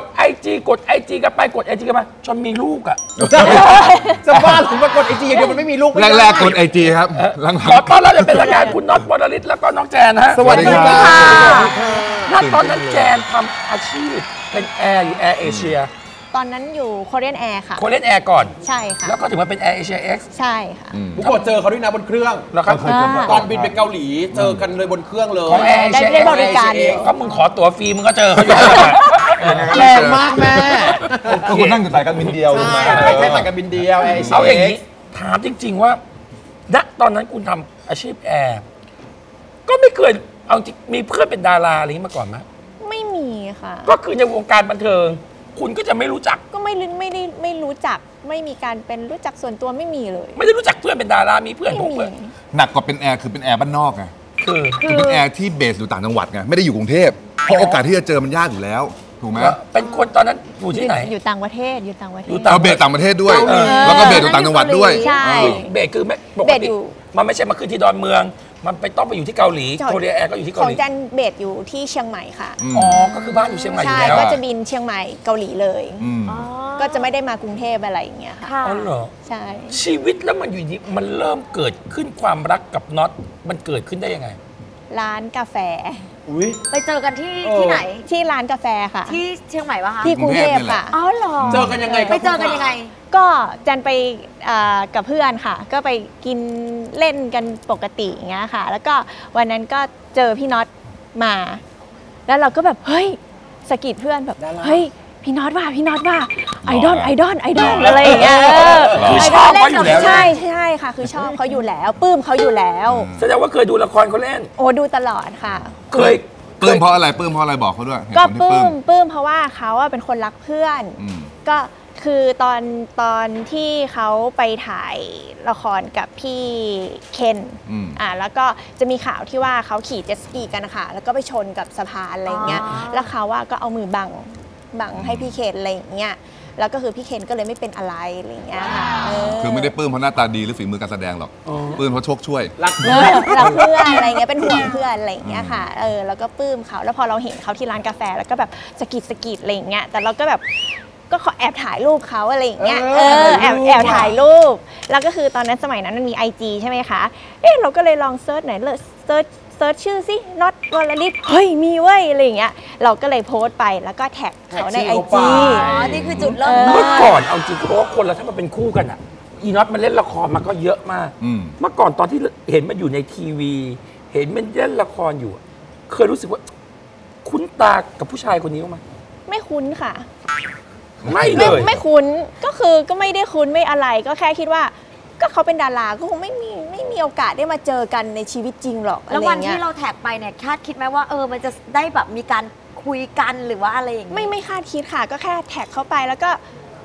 IG กันไปกด IG กันมาจนมีลูกอ่ะจะบ้าหรือว่ากดไอจีอย่างเดียวมันไม่มีลูกไม่ได้แรกๆกดไอจีครับหลังขอต้อนรับจะเป็นรายการคุณน็อตบรลิตแล้วก็น้องแจนฮะสวัสดีครับณตอนนั้นแจนทำอาชีพเป็นแอร์อยู่แอร์เอเชียตอนนั้นอยู่ Korean Air ค่ะโคเรียนแอร์ก่อนใช่ค่ะแล้วก็ถึงมาเป็นแอร์เอเชีย X ใช่ค่ะทุกคนเจอเขาด้วยนะบนเครื่องแล้วครับตอนบินไปเกาหลีเจอกันเลยบนเครื่องเลยของแอร์เอเชียได้บริการก็มึงขอตั๋วฟรีมึงก็เจอเขาอยู่แรงมากแม่ก็คุณนั่งอยู่สายการบินเดียวใช่แค่สายการบินเดียวแอร์เอเชียเอาอย่างนี้ถามจริง ๆว่าณตอนนั้นคุณทำอาชีพแอร์ก็ไม่เคยเอาจริงมีเพื่อนเป็นดาราอะไรอย่างนี้มาก่อนไหมไม่มีค่ะก็คือในวงการบันเทิง คุณก็จะไม่รู้จักก็ไม่รู้จัก ไม่มีการเป็นรู้จักส่วนตัวไม่มีเลยไม่ได้รู้จักเพื่อนเป็นดารามีเพื่อนผมเพื่อนหนักกว่าเป็นแอร์คือเป็นแอร์บ้านนอกไงคือคือเป็นแอร์ที่เบสอยู่ต่างจังหวัดไงไม่ได้อยู่กรุงเทพเพราะโอกาสที่จะเจอมันยากอยู่แล้วถูกไหมเป็นคนตอนนั้นอยู่ที่ไหนอยู่ต่างประเทศอยู่ต่างประเทศเอาเบสต่างประเทศด้วย แล้วก็เบสอยู่ต่างจังหวัดด้วยใช่เบสคือไม่ปกเบสติอยู่มันไม่ใช่มาขึ้นที่ดอนเมือง มันไปต้องไปอยู่ที่เกาหลีโคเรียแอร์ก็อยู่ที่ขเกาอหงลีจันเบสอยู่ที่เชียงใหม่ค่ะอ๋อก็คือบ้านอยู่เชียงใหม่อยู่ใช่แล้วก็จะบินเชียงใหม่เกาหลีเลย ก็จะไม่ได้มากรุงเทพอะไรอย่างเงี้ยค่ะค่ะอ๋อเหรอใช่ชีวิตแล้วมันอยู่ดีมันเริ่มเกิดขึ้นความรักกับน็อตมันเกิดขึ้นได้ยังไงร้านกาแฟไปเจอกันที่ไหนที่ร้านกาแฟค่ะที่เชียงใหม่ปะคะที่กรุงเทพค่ะอ๋อเหรอเจอกันยังไงไปเจอกันยังไงก็จันไปกับเพื่อนค่ะ ก็ไปกินเล่นกันปกติอย่างเงี้ยค่ะ แล้วก็วันนั้นก็เจอพี่น็อตมา แล้วเราก็แบบเฮ้ยสะกิดเพื่อนแบบเฮ้ยพี่น็อตว่าไอดอลอะไรอย่างเงี้ยคือชอบเขาอยู่แล้วใช่ค่ะ คือชอบเขาอยู่แล้วปลื้มเขาอยู่แล้วแสดงว่าเคยดูละครเขาเล่นโอ้ดูตลอดค่ะเคยปลื้มเพราะอะไรปลื้มเพราะอะไรบอกเขาด้วยเหตุก็ผลที่ปลื้มเพราะว่าเขาอะเป็นคนรักเพื่อน ก็คือตอนที่เขาไปถ่ายละครกับพี่เคนแล้วก็จะมีข่าวที่ว่าเขาขี่เจ็ตสกีกันนะคะแล้วก็ไปชนกับสะพานอะไรอย่างเงี้ยแล้วเขาว่าก็เอามือบังให้พี่เคนอะไรอย่างเงี้ยแล้วก็คือพี่เคนก็เลยไม่เป็นอะไรอะไรอย่างเงี้ยค่ะคือไม่ได้ปลื้มเพราะหน้าตาดีหรือฝีมือการแสดงหรอกปลื้มเพราะโชคช่วยรักเพื่อนอะไรเงี้ยเป็นห่วงเพื่อนอะไรอย่างเงี้ยค่ะแล้วก็ปลื้มเขาแล้วพอเราเห็นเขาที่ร้านกาแฟแล้วก็แบบสะกิดอะไรอย่างเงี้ยแต่เราก็แบบก็ขอแอบถ่ายรูปเขาอะไรอย่างเงี้ยแอบถ่ายรูปแล้วก็คือตอนนั้นสมัยนั้นมันมี IG ใช่ไหมคะเราก็เลยลองเซิร์ชหน่อยเซิร์ชชื่อสิน็อตวรลิตเฮ้ยมีเว้ยอะไรอย่างเงี้ยเราก็เลยโพสต์ไปแล้วก็แท็กเขาใน IG นี่คือจุดเริ่มต้นเมื่อก่อนเอาจริงเขาบอกว่าคนเราถ้ามันเป็นคู่กันอ่ะอีน็อตมันเล่นละครมาก็เยอะมากเมื่อก่อนตอนที่เห็นมันอยู่ในทีวี เห็นมันเล่นละครอยู่เคยรู้สึกว่าคุ้นตากับผู้ชายคนนี้ไหมไม่คุ้นค่ะไม่เลยไม่คุ้นก็คือก็ไม่ได้คุ้นไม่อะไรก็แค่คิดว่าก็เขาเป็นดาราก็คงไม่มีโอกาสได้มาเจอกันในชีวิตจริงหรอกแล้ววันที่เราแท็กไปเนี่ยคาดคิดไหมว่ามันจะได้แบบมีการคุยกันหรือว่าอะไรอย่างนี้ไม่คาดคิดค่ะก็แค่แท็กเข้าไปแล้วก็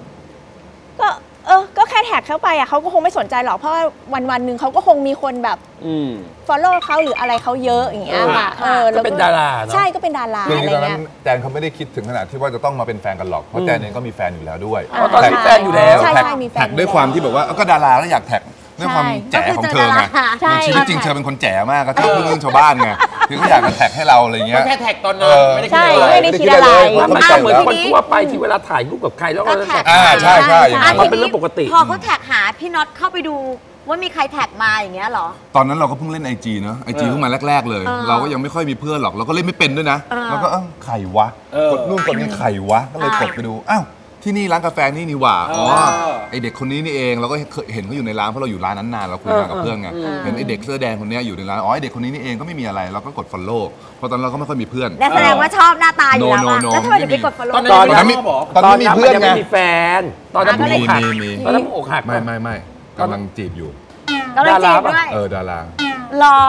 ก็แค่แท็กเข้าไปอ่ะเขาก็คงไม่สนใจหรอกเพราะว่าวันหนึ่งเขาก็คงมีคนแบบfollow เขาหรืออะไรเขาเยอะอย่างเงี้ยค่ะก็เป็นดาราเนาะใช่ก็เป็นดาราคืออะไรตอนนั้เงี้ยนแจนเขาไม่ได้คิดถึงขนาดที่ว่าจะต้องมาเป็นแฟนกันหรอกเพราะแจนเองก็มีแฟนอยู่แล้วด้วยตอนมีแฟนอยู่แล้วใช่มีแฟนแท็กด้วยความที่แบบว่าก็ดาราแล้วอยากแท็กด้วยความแจ๋ของเธอไงในชีวิตจริงเธอเป็นคนแจ๋มากก็ชอบพูดเรื่องชาวบ้านไงคือเขาอยากจะแท็กให้เราอะไรเงี้ยแค่แท็กตอนนั้นไม่ได้คิดอะไรไม่ได้คิดอะไรมันเหมือนคนทั่วไปที่เวลาถ่ายรูปกับใครแล้วก็แท็กใช่อย่างนั้นมันเป็นเรื่องปกติพอเขาแท็กหาพี่น็อตเข้าไปดูว่ามีใครแท็กมาอย่างเงี้ยเหรอตอนนั้นเราก็เพิ่งเล่น IG เนอะ IG เพิ่งมาแรกๆเลยเราก็ยังไม่ค่อยมีเพื่อนหรอกเราก็เล่นไม่เป็นด้วยนะเราก็ใครวะกดนู่นกดนี่ใครวะก็เลยกดไปดูอ้าวที่นี่ร้านกาแฟนี่นี่หว่าอ๋อไอเด็กคนนี้นี่เองเราก็เห็นเขาอยู่ในร้านเพราะเราอยู่ร้านนั้นนานเราคุยมากับเพื่อนไงเห็นไอเด็กเสื้อแดงคนนี้อยู่ในร้านอ๋อไอเด็กคนนี้นี่เองก็ไม่มีอะไรเราก็กด follow เพราะตอนเราก็ไม่ค่อยมีเพื่อนแสดงว่าชอบหน้าตาอยู่แล้วแล้วทำไมถึงไปกด follow ตอนนั้นมีเพื่อนไงมีแฟนตอนนั้นมีตอนนั้นอกหักไม่กำลังจีบอยู่กำลังจีบด้วยดาราหรอ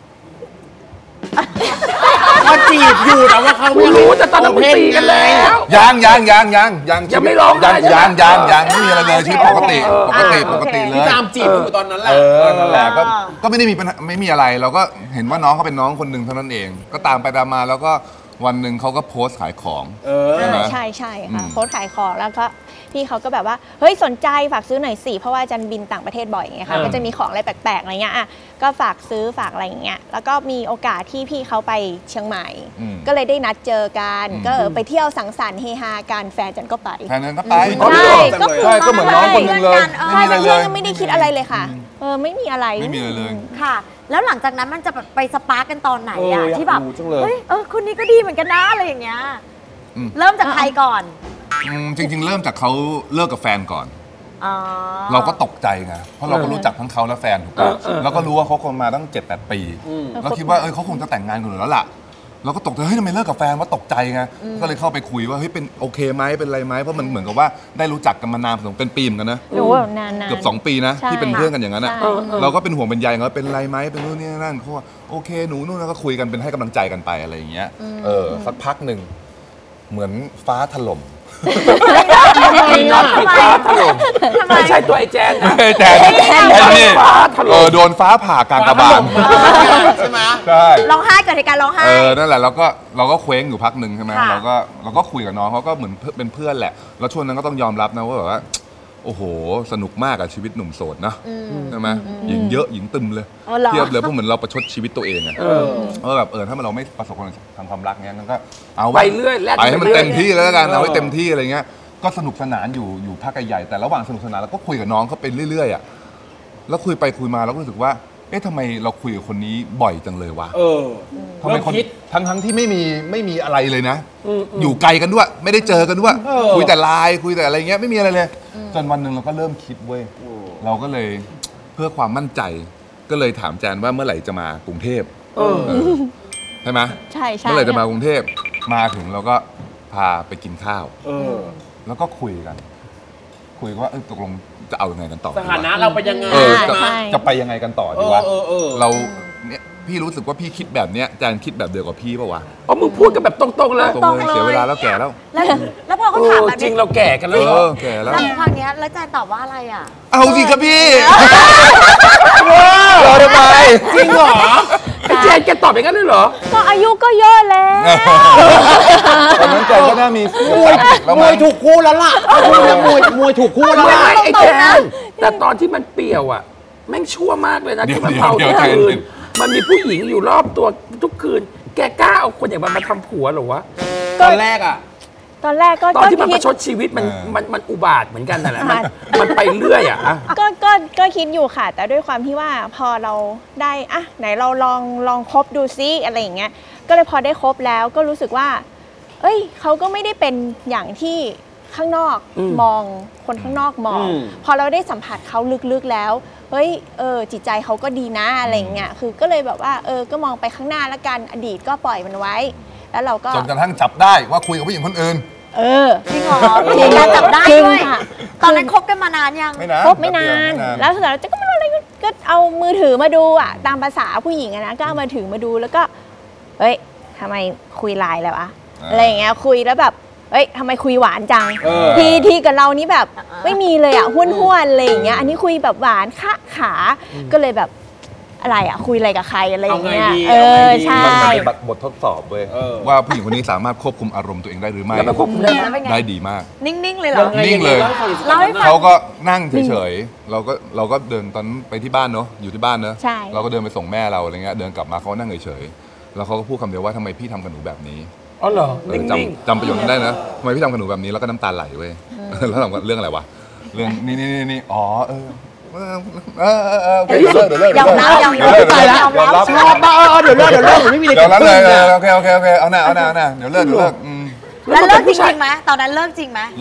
เขาจีบอยู่แต่ว่าเขาไม่รู้แต่ตอนนั้นตีกันแล้วยังไม่ร้องยังไม่มีอะไรเลยชีวิตปกติเลยตามจีบอยู่ตอนนั้นแหละนั่นแหละก็ไม่ได้มีปัญหาไม่มีอะไรเราก็เห็นว่าน้องเขาเป็นน้องคนหนึ่งเท่านั้นเองก็ตามไปตามมาแล้วก็วันหนึ่งเขาก็โพสต์ขายของใช่ค่ะโพสต์ขายของแล้วก็พี่เขาก็แบบว่าเฮ้ยสนใจฝากซื้อหน่อยสิเพราะว่าจันบินต่างประเทศบ่อยไงคะก็จะมีของอะไรแปลกๆอะไรเงี้ยอ่ะก็ฝากซื้อฝากอะไรอย่างเงี้ยแล้วก็มีโอกาสที่พี่เขาไปเชียงใหม่ก็เลยได้นัดเจอกันก็ไปเที่ยวสังสรรค์เฮฮากันแฟนจันก็ไปแฟนจันก็ไปใช่ก็เหมือนน้องคนนึงเลยไม่มีอะไรเลยไม่ได้คิดอะไรเลยค่ะไม่มีอะไรเลยค่ะแล้วหลังจากนั้นมันจะไปสปาร์กกันตอนไหนอะที่แบบเฮ้ยคนนี้ก็ดีเหมือนกันนะอะไรอย่างเงี้ยเริ่มจากใครก่อนจริงๆเริ่มจากเขาเลิกกับแฟนก่อนเราก็ตกใจไงเพราะเราก็รู้จักทั้งเขาและแฟนถูกป่ะแล้วก็รู้ว่าเขาคบมาตั้ง 7-8 ปีเราคิดว่าเขาคงจะแต่งงานกันอยู่แล้วล่ะเราก็ตกใจเฮ้ยทำไมเลิกกับแฟนว่าตกใจไงก็เลยเข้าไปคุยว่าเฮ้ยเป็นโอเคไหมเป็นไรไหมเพราะมันเหมือนกับว่าได้รู้จักกันมานานเป็นปีเหมือนกันนะเกือบ2 ปีนะที่เป็นเพื่อนกันอย่างนั้นอ่ะเราก็เป็นห่วงเป็นใยเขาเป็นไรไหมเป็นนู่นนี่นั่นเขาว่าโอเคหนูนู่นแล้วก็คุยกันเป็นให้กำลังใจกันไปอะไรอย่างเงี้ยสักพักหนึ่งเหมือนฟ้าถล่มไม่ใช่ตัวไอ้แจนไอ้แจนนี่โดนฟ้าผ่ากลางกระบาลใช่ไหมใช่ร้องไห้เกิดเหตุการณ์ร้องไห้นั่นแหละเราก็เคว้งอยู่พักหนึ่งใช่ไหมเราก็คุยกับน้องเขาก็เหมือนเป็นเพื่อนแหละแล้วช่วงนั้นก็ต้องยอมรับนะว่าแบบว่าโอ้โหสนุกมากกับชีวิตหนุ่มโสดนะใช่ไหมหญิงเยอะหญิงตึมเลยเทียบเลยเพราะเหมือนเราประชดชีวิตตัวเองอะแบบถ้าเราไม่ประสบความรักเงี้ยก็เอาไปเรื่อยไปให้มันเต็มที่แล้วกันเอาให้เต็มที่อะไรเงี้ยก็สนุกสนานอยู่พักใหญ่แต่ระหว่างสนุกสนานเราก็คุยกับน้องเขาไปเรื่อยๆอะแล้วคุยไปคุยมาเราก็รู้สึกว่าทำไมเราคุยกับคนนี้บ่อยจังเลยวะทำไมคนทั้งที่ไม่มีอะไรเลยนะอยู่ไกลกันด้วยไม่ได้เจอกันด้วยคุยแต่ไลน์คุยแต่อะไรเงี้ยไม่มีอะไรเลยจนวันหนึ่งเราก็เริ่มคิดเว้ยเราก็เลยเพื่อความมั่นใจก็เลยถามแจนว่าเมื่อไหร่จะมากรุงเทพใช่ไหมใช่เมื่อไหร่จะมากรุงเทพมาถึงเราก็พาไปกินข้าวแล้วก็คุยกันว่าตกลงจะเอายังไงกันต่อสถานะเราไปยังไงจะไปยังไงกันต่อดีวะเราเนี่ยพี่รู้สึกว่าพี่คิดแบบเนี้ยแจนคิดแบบเดียวกับพี่ป่าวะมึงพูดกันแบบตรงๆเลยเสียเวลาแล้วแก่แล้วพอเขาถามแบบจริงเราแก่กันแล้วแก่แล้วครั้งนี้แล้วแจนตอบว่าอะไรอ่ะเอาสิครับพี่เราทำไมจริงเหรอแจนแกตอบอย่างนั้นเลยเหรอก็อายุก็เยอะแล้วตอนนั้นแจนก็น่ามีมวยถูกคู่แล้วล่ะมวยถูกคู่แล้วล่ะไอ้แจนแต่ตอนที่มันเปรี้ยวอ่ะแม่งชั่วมากเลยนะที่มันเผาทุกคืนมันมีผู้หญิงอยู่รอบตัวทุกคืนแกกล้าเอาคนอย่างมันมาทำผัวหรอวะตอนแรกตอนที่มันประชดชีวิตมันอุบาทเหมือนกันนั่นแหละมันไปเรื่อยอ่ะก็คิดอยู่ค่ะแต่ด้วยความที่ว่าพอเราได้ไหนเราลองคบดูซิอะไรอย่างเงี้ยก็เลยพอได้คบแล้วก็รู้สึกว่าเขาก็ไม่ได้เป็นอย่างที่ข้างนอกมองคนข้างนอกมองพอเราได้สัมผัสเขาลึกๆแล้วจิตใจเขาก็ดีนะอะไรเงี้ยคือก็เลยแบบว่าก็มองไปข้างหน้าแล้วกันอดีตก็ปล่อยมันไว้แล้วเราก็จนกระทั่งจับได้ว่าคุยกับผู้หญิงคนอื่นจริงเหรอมีการจับได้ด้วยตอนนั้นคบกันมานานยังคบไม่นานแล้วสุดท้ายเราจะก็ไม่รู้อะไรก็เอามือถือมาดูตามภาษาผู้หญิงนะก็เอามือถือมาดูแล้วก็ทำไมคุยไลน์แล้วอะไรอย่างเงี้ยคุยแล้วแบบทำไมคุยหวานจังทีกับเรานี่แบบไม่มีเลยห้วนๆอะไรอย่างเงี้ยอันนี้คุยแบบหวานขาก็เลยแบบอะไรคุยอะไรกับใครอะไรอย่างเงี้ยใช่มันเป็นบททดสอบเว้ยว่าผู้หญิงคนนี้สามารถควบคุมอารมณ์ตัวเองได้หรือไม่ได้ดีมากนิ่งๆเลยเหรอนิ่งเลยเขาก็นั่งเฉยๆเราก็เดินตอนไปที่บ้านเนาะอยู่ที่บ้านเนาะเราก็เดินไปส่งแม่เราอะไรเงี้ยเดินกลับมาเขานั่งเฉยๆแล้วเขาก็พูดคำเดียวว่าทำไมพี่ทำกับหนูแบบนี้เหรอจำประโยคนั้นได้นะทำไมพี่ทำกับหนูแบบนี้แล้วก็น้ำตาไหลเว้ยแล้วถามว่าเรื่องอะไรวะเรื่องนี่อ๋อเดี๋ยวรับชอบเดี๋ยวเลิกไม่มีอะไรเกิดขึ้นโอเคเอาหน้าเดี๋ยวเลิกแล้วเลิกจริงไหมตอนนั้นเลิกจริงไหมเลิก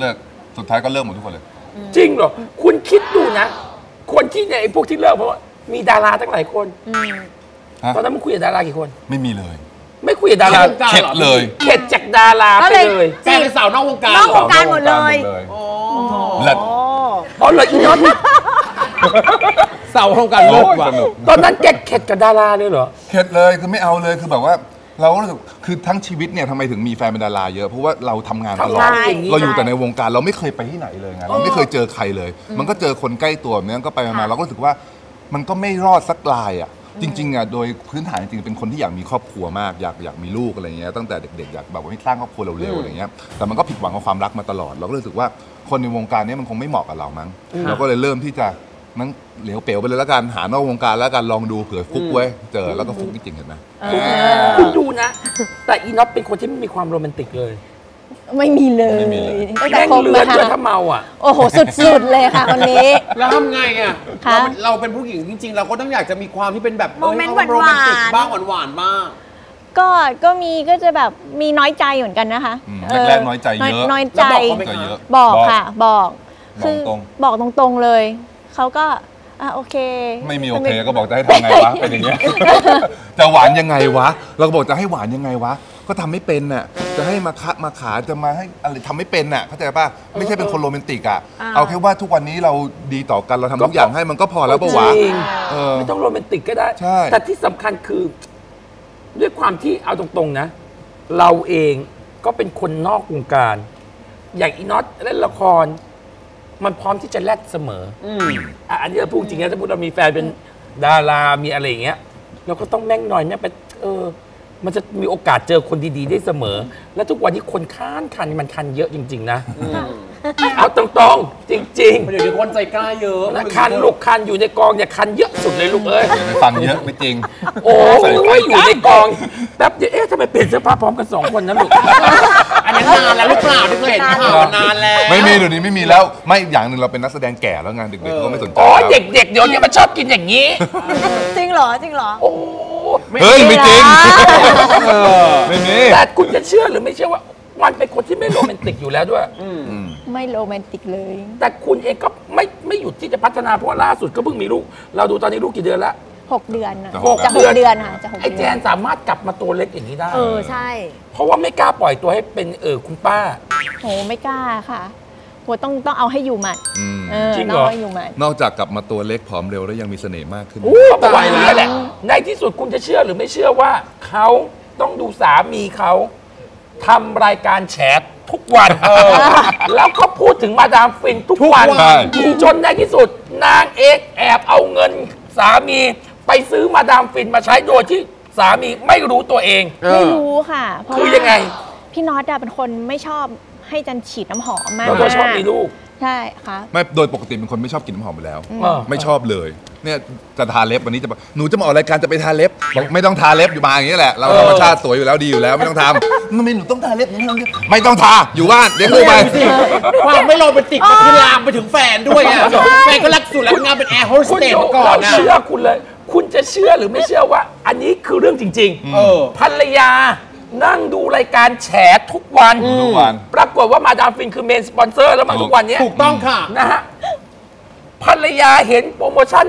สุดท้ายก็เลิกหมดทุกคนเลยจริงเหรอคุณคิดดูนะคนที่เนี่ยไอ้พวกที่เลิกเพราะว่ามีดาราตั้งหลายคนตอนนั้นมึงคุยกับดารากี่คนไม่มีเลยไม่คุยกับดาราเข็ดเลยเข็ดจากดาราไปเลยแกเป็นสาวนอกวงการนอกวงการหมดเลยเลิศอ๋อเลยอีน็อตสาววงการโลกว่ะตอนนั้นแกเข็ดกับดาราเลยเหรอเข็ดเลยคือไม่เอาเลยคือแบบว่าเราก็รู้สึกคือทั้งชีวิตเนี่ยทำไมถึงมีแฟนเป็นดาราเยอะเพราะว่าเราทำงานตลอดเราอยู่แต่ในวงการเราไม่เคยไปที่ไหนเลยไงเราไม่เคยเจอใครเลยมันก็เจอคนใกล้ตัวแบบนี้ก็ไปมาเราก็รู้สึกว่ามันก็ไม่รอดสักรายอ่ะจริงๆอ่ะโดยพื้นฐานจริงๆเป็นคนที่อยากมีครอบครัวมากอยากมีลูกอะไรเงี้ยตั้งแต่เด็กๆอยากแบบว่าสร้างครอบครัวเร็วๆอะไรเงี้ยแต่มันก็ผิดหวังกับความรักมาตลอดเราก็รู้สึกว่าคนในวงการนี้มันคงไม่เหมาะกับเรามั้งเราก็เลยเริ่มที่จะนั่งเหลวเป๋วไปเลยแล้วกันหานอกวงการแล้วกันลองดูเผื่อฟุกไว้เจอแล้วก็ฟุกจริงๆเห็นไหมคุณดูนะแต่อีน็อตเป็นคนที่ไม่มีความโรแมนติกเลยไม่มีเลยแม่งเลือนถ้าเมาอ่ะโอ้โหสุดๆเลยค่ะวันนี้แล้วทำไงอ่ะเราเป็นผู้หญิงจริงๆเราก็ต้องอยากจะมีความที่เป็นแบบโมเมนต์โรแมนติกบ้างหวานๆบ้างก็จะแบบมีน้อยใจเหมือนกันนะคะแรกๆน้อยใจเยอะน้อยใจบอกค่ะบอกคือบอกตรงๆเลยเขาก็โอเคไม่มีโอเคก็บอกจะให้ทำไงวะเป็นอย่างเงี้ยจะหวานยังไงวะเราก็บอกจะให้หวานยังไงวะก็ทำไม่เป็นน่ะจะให้มาขาจะมาให้อะไรทำไม่เป็นน่ะเข้าใจป่ะไม่ใช่เป็นคนโรแมนติกอ่ะเอาแค่ว่าทุกวันนี้เราดีต่อกันเราทำทุกอย่างให้มันก็พอแล้วป่ะวะไม่ต้องโรแมนติกก็ได้แต่ที่สำคัญคือด้วยความที่เอาตรงๆนะเราเองก็เป็นคนนอกวงการอย่างอีน็อตเล่นละครมันพร้อมที่จะแลดเสมออันนี้เราพูดจริงนะถ้าพูดเรามีแฟนเป็นดารามีอะไรอย่างเงี้ยเราก็ต้องแม่งหน่อยเนี่ยเป็นมันจะมีโอกาสเจอคนดีๆได้เสมอแล้วทุกวันนี้คนคันมันคันเยอะจริงๆนะเอาตรงๆจริงๆเดี๋ยวคนใจกล้าเยอะนะคันลูกคันอยู่ในกองเนี่ยคันเยอะสุดเลยลูกเอ้ยอย่าไปฟังเยอะไม่จริงโอ้ยอยู่ในกองแป๊บเดียวทำไมเปลี่ยนเสื้อผ้าพร้อมกัน2คนนะลูกอันนั้นนานแล้วหรือเปล่าที่เคยเห็นข่าวนานแล้วไม่มีเดี๋ยวนี้ไม่มีแล้วไม่อย่างหนึ่งเราเป็นนักแสดงแก่แล้วงานเด็กๆก็ไม่สนใจอ๋อเด็กๆเดี๋ยวนี้มันชอบกินอย่างนี้จริงเหรอโอ้เฮ้ยไม่จริงไม่มีแต่คุณจะเชื่อหรือไม่เชื่อว่าวันเป็นคนที่ไม่โรแมนติกอยู่แล้วด้วยไม่โรแมนติกเลยแต่คุณเองก็ไม่หยุดที่จะพัฒนาเพราะล่าสุดก็เพิ่งมีลูกเราดูตอนนี้ลูกกี่เดือนแล้ว 6 เดือนนะจะ6 เดือนค่ะจะ6 เดือนไอ้แจนสามารถกลับมาตัวเล็กอย่างนี้ได้ใช่เพราะว่าไม่กล้าปล่อยตัวให้เป็นคุณป้าโหไม่กล้าค่ะโหต้องเอาให้อยู่หมัดจริงเหรอนอกจากกลับมาตัวเล็กผอมเร็วแล้วยังมีเสน่ห์มากขึ้นไปแล้วแหละในที่สุดคุณจะเชื่อหรือไม่เชื่อว่าเขาต้องดูสามีเขาทำรายการแฉทุกวันแล้วก็พูดถึงมาดามฟินทุกวันจนในที่สุดนางเอกแอบเอาเงินสามีไปซื้อมาดามฟินมาใช้โดยที่สามีไม่รู้ตัวเองไม่รู้ค่ะคือยังไงพี่น็อตเป็นคนไม่ชอบให้จันฉีดน้ำหอมมากเราชอบมีลูกใช่ค่ะไม่โดยปกติเป็นคนไม่ชอบกินน้ำหอมไปแล้วไม่ชอบเลยเนี่ยจะทาเล็บวันนี้หนูจะมาออกรายการจะไปทาเล็บบอกไม่ต้องทาเล็บอยู่มาอย่างนี้แหละเราธรรมชาติสวยอยู่แล้วดีอยู่แล้วไม่ต้องทำไม่หนูต้องทาเล็บไม่ต้องทาอยู่บ้านเดี๋ยวดูไปความไม่โรแมนติกมันคือลามไปถึงแฟนด้วยอ่ะแฟนก็รักสุดแล้วงานเป็นแอร์โฮสเตสมาก่อนนะเชื่อคุณเลยคุณจะเชื่อหรือไม่เชื่อว่าอันนี้คือเรื่องจริงๆภรรยานั่งดูรายการแฉทุกวันปรากฏว่ามาดามฟินคือเมนสปอนเซอร์แล้วมาทุกวันนี้ถูกต้องค่ะนะฮะภรรยาเห็นโปรโมชั่น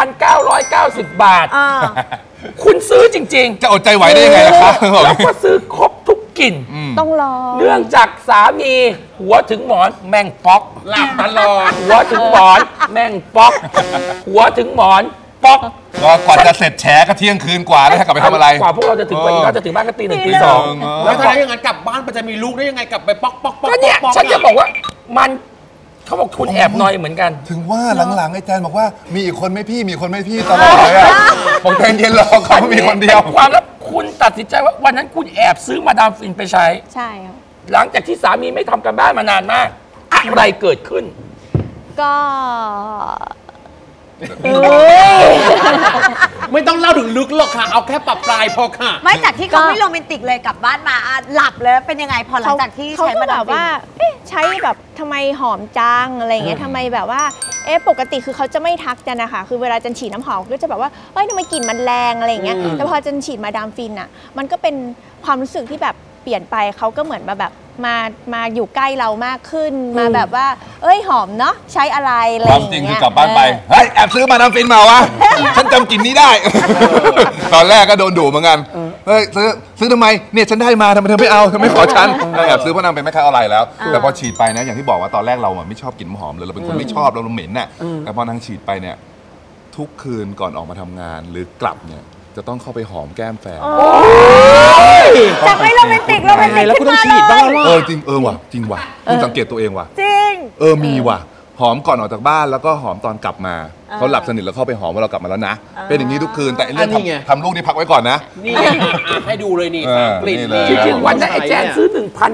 1,990 บาทคุณซื้อจริงๆจะอดใจไหวได้ยังไงล่ะครับแล้วก็ซื้อครบทุกกลิ่นต้องรอเนื่องจากสามีหัวถึงหมอนแม่งป๊อกหลับตลอดหัวถึงหมอนแม่งป๊อกหัวถึงหมอนป๊อกก็ก่อนจะเสร็จแฉก็เที่ยงคืนกว่าแล้วกลับไปทำอะไรกว่าพวกเราจะถึงวันนี้เราจะถึงบ้านก็ตี 1 ตี 2 แล้วถ้าอย่างนั้นกลับบ้านไปจะมีลูกได้ยังไงกลับไปป๊อกป๊อกป๊อกก็เนี่ยฉันจะบอกว่ามันเขาบอกคุณแอบนอยเหมือนกันถึงว่าหลังๆไอ้แจนบอกว่ามีอีกคนไม่พี่มีคนไม่พี่ตลอดเลยอะผมแทนเย็นรอเขามีคนเดียวความแล้วคุณตัดสินใจว่าวันนั้นคุณแอบซื้อมาดามฟินไปใช้ใช่ครับหลังจากที่สามีไม่ทำกันบ้านมานานมากอะไรเกิดขึ้นก็ไม่ต้องเล่าถึงลึกหรอกค่ะเอาแค่ปรับปลายพอค่ะไม่จากที่เขาไม่โรแมนติกเลยกลับบ้านมาหลับเลยเป็นยังไงพอหลังจากที่ใช้มาดามฟินว่าใช้แบบทำไมหอมจังอะไรอย่างเงี้ยทำไมแบบว่าปกติคือเขาจะไม่ทักจันนะคะคือเวลาจันฉีดน้ำหอมก็จะแบบว่าเฮ้ยทำไมกลิ่นมันแรงอะไรอย่างเงี้ยแต่พอจันฉีดมาดามฟินอ่ะมันก็เป็นความรู้สึกที่แบบเปลี่ยนไปเขาก็เหมือนแบบมาอยู่ใกล้เรามากขึ้นมาแบบว่าเอ้ยหอมเนาะใช้อะไรอะไรความจริงคือกลับบ้านไปเฮ้ยแอบซื้อมาดามฟินมาวะฉันจำกลิ่นนี้ได้ตอนแรกก็โดนดุเหมือนกันเฮ้ยซื้อทำไมเนี่ยฉันได้มาทำไมเธอไม่เอาเธอไม่ขอฉันแอบซื้อเพราะนางเป็นแม่ค้าออนไลน์แล้วแต่พอฉีดไปนะอย่างที่บอกว่าตอนแรกเราไม่ชอบกลิ่นหอมเลยเราเป็นคนไม่ชอบเราเหม็นน่ะแต่พอนางฉีดไปเนี่ยทุกคืนก่อนออกมาทำงานหรือกลับเนี่ยจะต้องเข้าไปหอมแก้มแฟนจากไม่โรแมนติกแล้วกูต้องฉีดบ้างแล้วจริงว่ะจริงว่ะคุณสังเกตตัวเองว่ะจริงมีว่ะหอมก่อนออกจากบ้านแล้วก็หอมตอนกลับมาเขาหลับสนิทแล้วเข้าไปหอมว่าเรากลับมาแล้วนะเป็นอย่างนี้ทุกคืนแต่เรื่องทำลูกนี่พักไว้ก่อนนะนี่ให้ดูเลยนี่กลิ่นจริงๆวันนั้นไอ้แจนซื้อ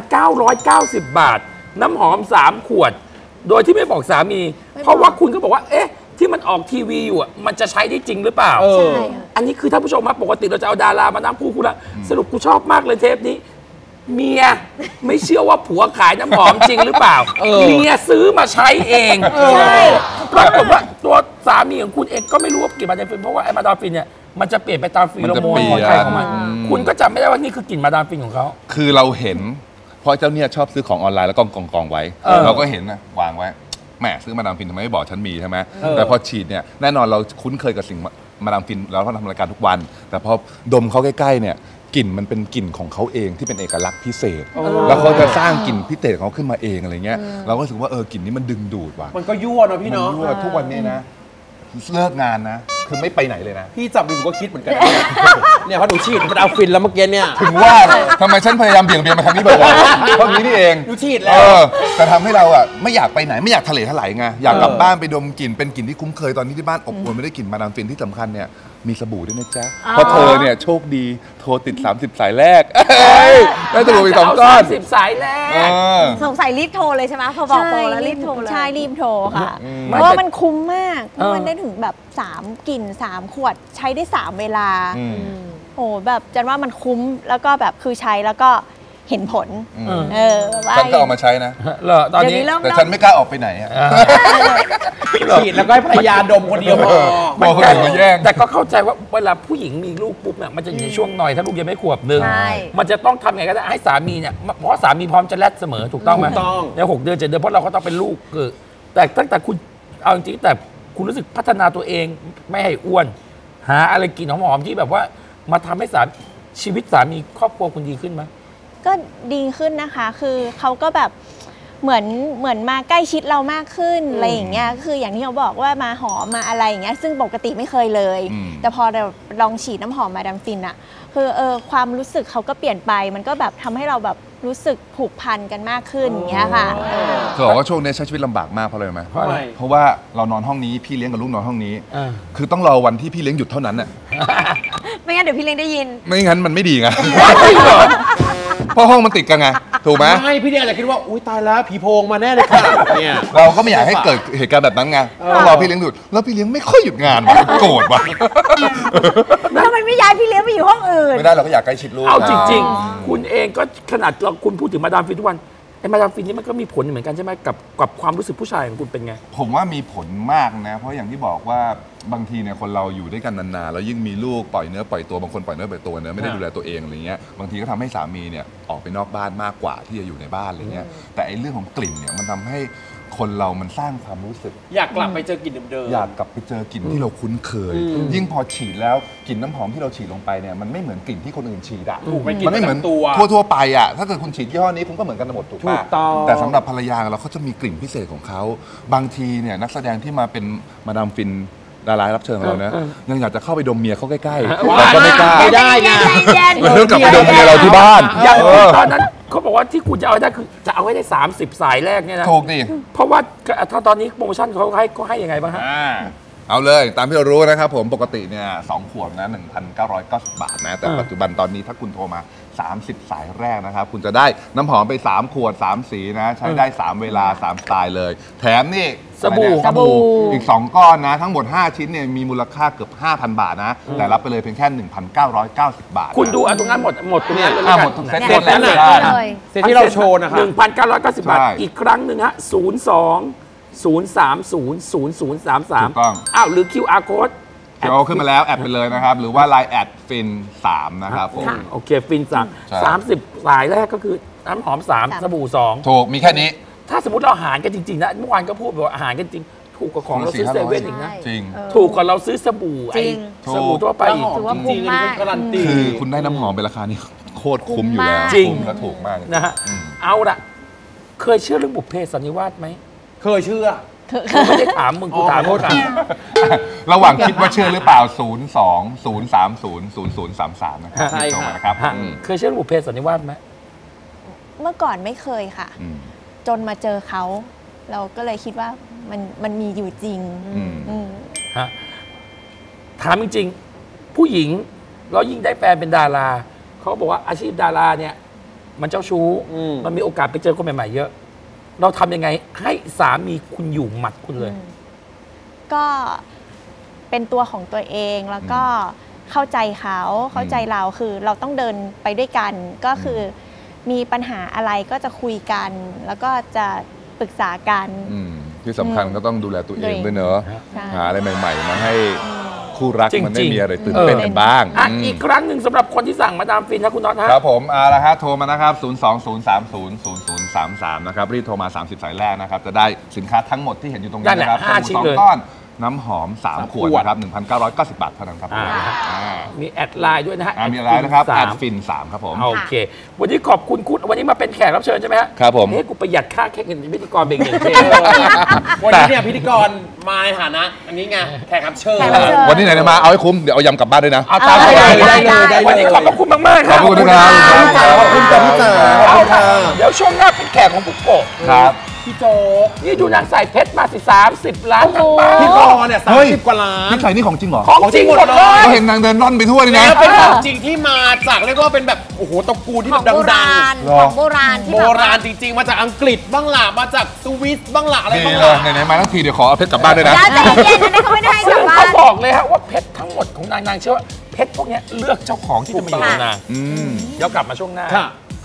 1,990 บาทน้ำหอม3 ขวดโดยที่ไม่บอกสามีเพราะว่าคุณก็บอกว่าเอ๊ะที่มันออกทีวีอยู่อ่ะมันจะใช้ได้จริงหรือเปล่าอันนี้คือท่านผู้ชมมาปกติเราจะเอาดารามานั่งพูดละสรุปกูชอบมากเลยเทปนี้เมียไม่เชื่อว่าผัวขายน้ำหอมจริงหรือเปล่าเมียซื้อมาใช้เองปรากฏว่าตัวสามีของคุณเองก็ไม่รู้ว่ากลิ่นมาดามฟินเพราะว่าไอ้มาดามฟินเนี่ยมันจะเปลี่ยนไปตามฟีโรโมนของใครของมันคุณก็จำไม่ได้ว่านี่คือกลิ่นมาดามฟินของเขาคือเราเห็นเพราะเจ้าเนี่ยชอบซื้อของออนไลน์แล้วก็กองไว้เราก็เห็นนะวางไว้แม่ซื้อมาดามฟินทำไมไม่บอกฉันมีใช่ไหมแต่พอฉีดเนี่ยแน่นอนเราคุ้นเคยกับสิ่งมาดามฟินแล้วเราทำรายการทุกวันแต่พอดมเขาใกล้ๆเนี่ยกลิ่นมันเป็นกลิ่นของเขาเองที่เป็นเอกลักษณ์พิเศษแล้วเขาจะสร้างกลิ่นพิเศษของเขาขึ้นมาเองอะไรเงี้ยเราก็รู้สึกว่ากลิ่นนี้มันดึงดูดว่ะมันก็ยั่วเนาะพี่เนาะทุกวันนี้นะเลิกงานนะคือไม่ไปไหนเลยนะพี่จับดูก็คิดเหมือนกันเนี่ยพอหนูฉีดมาดามฟินแล้วเมื่อกี้เนี่ยถึงว่าทำไมฉันพยายามเบี่ยงมาทางนี้บ่อยๆเพราะนี้นี่เองหนูฉีดแล้วแต่ทำให้เราไม่อยากไปไหนไม่อยากทะเลทลายไงอยากกลับบ้านไปดมกลิ่นเป็นกลิ่นที่คุ้นเคยตอนนี้ที่บ้านอบอวลไม่ได้กลิ่นมาดามฟินที่สำคัญเนี่ยมีสบู่ด้วยนะจ๊ะเพราะเธอเนี่ยโชคดีโทรติด30 สายแรกได้สบู่อีก2 ก้อน 30 สายแรกสงสัยรีบโทรเลยใช่ไหมพอบอกโปรแล้วรีบโทรเลยใช่รีบโทรค่ะเพราะว่ามันคุ้มมากมันได้ถึงแบบ3 กลิ่น3 ขวดใช้ได้3 เวลาโอ้แบบจันว่ามันคุ้มแล้วก็แบบคือใช้แล้วก็เห็นผลฉันก็เอามาใช้นะตอนนี้แต่ฉันไม่กล้าออกไปไหนฉีดแล้วก็ให้ภรรยาดมคนเดียวมันคนอื่นมาแย่งแต่ก็เข้าใจว่าเวลาผู้หญิงมีลูกปุ๊บเนี่ยมันจะอยู่ในช่วงหน่อยถ้าลูกยังไม่ขวบนึงมันจะต้องทำไงก็ได้ให้สามีเนี่ยเพราะสามีพร้อมจะแลดเสมอถูกต้องไหมใน6 เดือน7 เดือนเพราะเราก็ต้องเป็นลูกคือแต่ตั้งแต่คุณเอาจริงแต่คุณรู้สึกพัฒนาตัวเองไม่ให้อ้วนหาอะไรกินหอมๆที่แบบว่ามาทำให้ชีวิตสามีครอบครัวคุณดีขึ้นไหมก็ดีขึ้นนะคะคือเขาก็แบบเหมือนมาใกล้ชิดเรามากขึ้นอะไรอย่างเงี้ยคืออย่างที่เขาบอกว่ามาหอมมาอะไรอย่างเงี้ยซึ่งปกติไม่เคยเลยแต่พอเราลองฉีดน้ำหอมมาดามฟินอะคือความรู้สึกเขาก็เปลี่ยนไปมันก็แบบทำให้เราแบบรู้สึกผูกพันกันมากขึ้นอย่างเงี้ยค่ะเธอบอกว่าช่วงนี้ใช้ชีวิตลำบากมากเพราะอะไรไหมเพราะว่าเรานอนห้องนี้พี่เลี้ยงกับลูกนอนห้องนี้คือต้องรอวันที่พี่เลี้ยงหยุดเท่านั้นน่ะไม่งั้นเดี๋ยวพี่เลี้ยงได้ยินไม่งั้นมันไม่ดีไงเพราะห้องมันติดกันไงถูกไหมไม่พี่เลี้ยงอาจจะคิดว่าอุ้ยตายแล้วผีโพงมาแน่เลยค่ะเนี่ยเราก็ไม่อยากให้เกิดเหตุการณ์แบบนั้นไงต้องรอพี่เลี้ยงหยุดแล้วพี่เลี้ยงไม่ค่อยหยุดงานโกรธว่ะทำไมไม่ย้ายพี่เลี้ยงไปอยู่ห้องอื่นไม่ได้เราก็อยากใกล้ชิดลูกเอาจริงๆคุณเองก็ขนาดเราคุณพูดถึงมาดามฟินทุกวันไอ้มาดามฟินนี่มันก็มีผลเหมือนกันใช่ไหมกับความรู้สึกผู้ชายของคุณเป็นไงผมว่ามีผลมากนะเพราะอย่างที่บอกว่าบางทีเนี่ยคนเราอยู่ด้วยกันนานๆแล้วยิ่งมีลูกปล่อยเนื้อปล่อยตัวบางคนปล่อยเนื้อปล่อยตัวเนื้อไม่ได้ดูแลตัวเองอะไรเงี้ยบางทีก็ทำให้สามีเนี่ยออกไปนอกบ้านมากกว่าที่จะอยู่ในบ้านอะไรเงี้ยแต่ไอ้เรื่องของกลิ่นเนี่ยมันทำให้คนเรามันสร้างความรู้สึกอยากกลับไปเจอกลิ่นเดิมอยากกลับไปเจอกลิ่นที่เราคุ้นเคยยิ่งพอฉีดแล้วกลิ่นน้ำหอมที่เราฉีดลงไปเนี่ยมันไม่เหมือนกลิ่นที่คนอื่นฉีดมันไม่เหมือนทั่วไปอ่ะถ้าเกิดคุณฉีดยี่ห้อนี้คุณก็เหมือนกันหมดถูกป่ะแต่สำหรับภรรยาเราเขาจะมีกลิ่นพิเศษของเขาบางทีเนี่ยนักแสดงที่มาเป็นมาดามฟินดารารับเชิญของเรานะยังอยากจะเข้าไปดมเมียเขาใกล้ๆแต่ก็ไม่กล้าไม่ได้ไงเรื่องกลับไปดมเมียเราที่บ้านอย่างตอนนั้นเขาบอกว่าที่คุณจะเอาได้คือจะเอาให้ได้30 สายแรกเนี่ยนะถูกดิเพราะว่าถ้าตอนนี้โปรโมชั่นเขาให้ยังไงบ้างฮะเอาเลยตามที่เรารู้นะครับผมปกติเนี่ย2 ขวดนะ 1,990 บาทนะแต่ปัจจุบันตอนนี้ถ้าคุณโทรมา30 สายแรกนะครับคุณจะได้น้ำหอมไป3 ขวด 3 สีนะใช้ได้3 เวลา3 สไตล์เลยแถมนี่สบู่อีก2 ก้อนนะทั้งหมด5 ชิ้นเนี่ยมีมูลค่าเกือบ 5,000 บาทนะแต่รับไปเลยเพียงแค่ 1,990 บาทคุณดูตรงนั้นหมดตรงนี้หมดทุกเซ็ตแล้วเซ็ตที่เราโชว์นะครับ 1,990 บาทอีกครั้งหนึ่งฮะ02 030 0033อ้าวหรือ QR code QR Code ขึ้นมาแล้วแอดไปเลยนะครับหรือว่า Line แอดฟิน3นะครับผมโอเคฟิน30สายแรกก็คือน้ำหอม3สบู่2 ถูกมีแค่นี้ถ้าสมมติเราหารกันจริงๆนะเมื่อวานก็พูดว่าอาหารกันจริงถูกกว่าของเราซื้อเซเว่นอีกนะจริงถูกกว่าเราซื้อสบู่ไอ้สบู่ทั่วไปอีกถือว่าคุ้มมากคือคุณได้น้ำหอมเป็นราคานี้โคตรคุ้มอยู่แล้วจริงและถูกมากนะฮะเอาละเคยเชื่อเรื่องบุพเพสันนิวาสไหมเคยเชื่อไม่ได้ถามมึงกูถามเขาถามระหว่างคิดว่าเชื่อหรือเปล่า02-030-0033นะครับใช่ครับเคยเชื่อบุพเพสันนิวาสไหมเมื่อก่อนไม่เคยค่ะจนมาเจอเขาเราก็เลยคิดว่ามันมีอยู่จริงฮะถามจริงๆผู้หญิงแล้วยิ่งได้แฟนเป็นดาราเขาบอกว่าอาชีพดาราเนี่ยมันเจ้าชู้มันมีโอกาสไปเจอคนใหม่ๆเยอะเราทำยังไงให้สามีคุณอยู่หมัดคุณเลยก็เป็นตัวของตัวเองแล้วก็เข้าใจเขาเข้าใจเราคือเราต้องเดินไปด้วยกันก็คือมีปัญหาอะไรก็จะคุยกันแล้วก็จะปรึกษากันที่สำคัญก็ต้องดูแลตัวเองด้วยเนอะหาอะไรใหม่ๆมาให้คู่รักมันได้มีอะไรตื่นเต้นกันบ้างอีกครั้งหนึ่งสำหรับคนที่สั่งมาดามฟินนะคุณน็อตครับผมละฮะโทรมานะครับ020300033นะครับรีบโทรมา30สายแรกนะครับจะได้สินค้าทั้งหมดที่เห็นอยู่ตรงนี้นะครับ2ก้อนน้ำหอม3ขวดนะครับ 1,990 บาทเท่านั้นครับมีแอดไลน์ด้วยนะฮะมีไลน์นะครับแอดฟิน3ครับผมโอเควันนี้ขอบคุณคุณวันนี้มาเป็นแขกรับเชิญใช่ไหมฮะครับผมให้กูประหยัดค่าแขกเป็นพิธีกรเบ่ง1 เทปวันนี้เนี่ยพิธีกรมาในฐานะอันนี้ไงแขกรับเชิญวันนี้ไหนมาเอาให้คุ้มเดี๋ยวเอายำกลับบ้านด้วยนะเอาตามได้เลยวันนี้ขอบคุณมากๆครับขอบคุณครับขอบคุณจ้าพี่จ๋าเดี๋ยวช่วงหน้าเป็นแขกของปุ๊กโกครับพี่โจ๊กนี่ดูนางใส่เพชรมาสิ30 ล้านพี่คอเนี่ย30 กว่าล้านพี่ใส่นี่ของจริงเหรอของจริงหมดเลยเราเห็นนางเดินร่อนไปทั่วเลยนะเป็นของจริงที่มาจากเรียกว่าเป็นแบบโอ้โหตระกูลที่แบบดังๆของโบราณที่โบราณจริงๆมาจากอังกฤษบ้างล่ะมาจากสวิสบ้างล่ะอะไรบ้างล่ะไหนๆมาทั้งทีเดี๋ยวขอเอาเพชรกลับบ้านด้วยนะแต่เย็นๆเขาไม่ได้กลับบ้านเขาบอกเลยฮะว่าเพชรทั้งหมดของนางเชื่อว่าเพชรพวกนี้เลือกเจ้าของที่จะมาอยู่กับนางเดี๋ยวกลับมาช่วงหน้า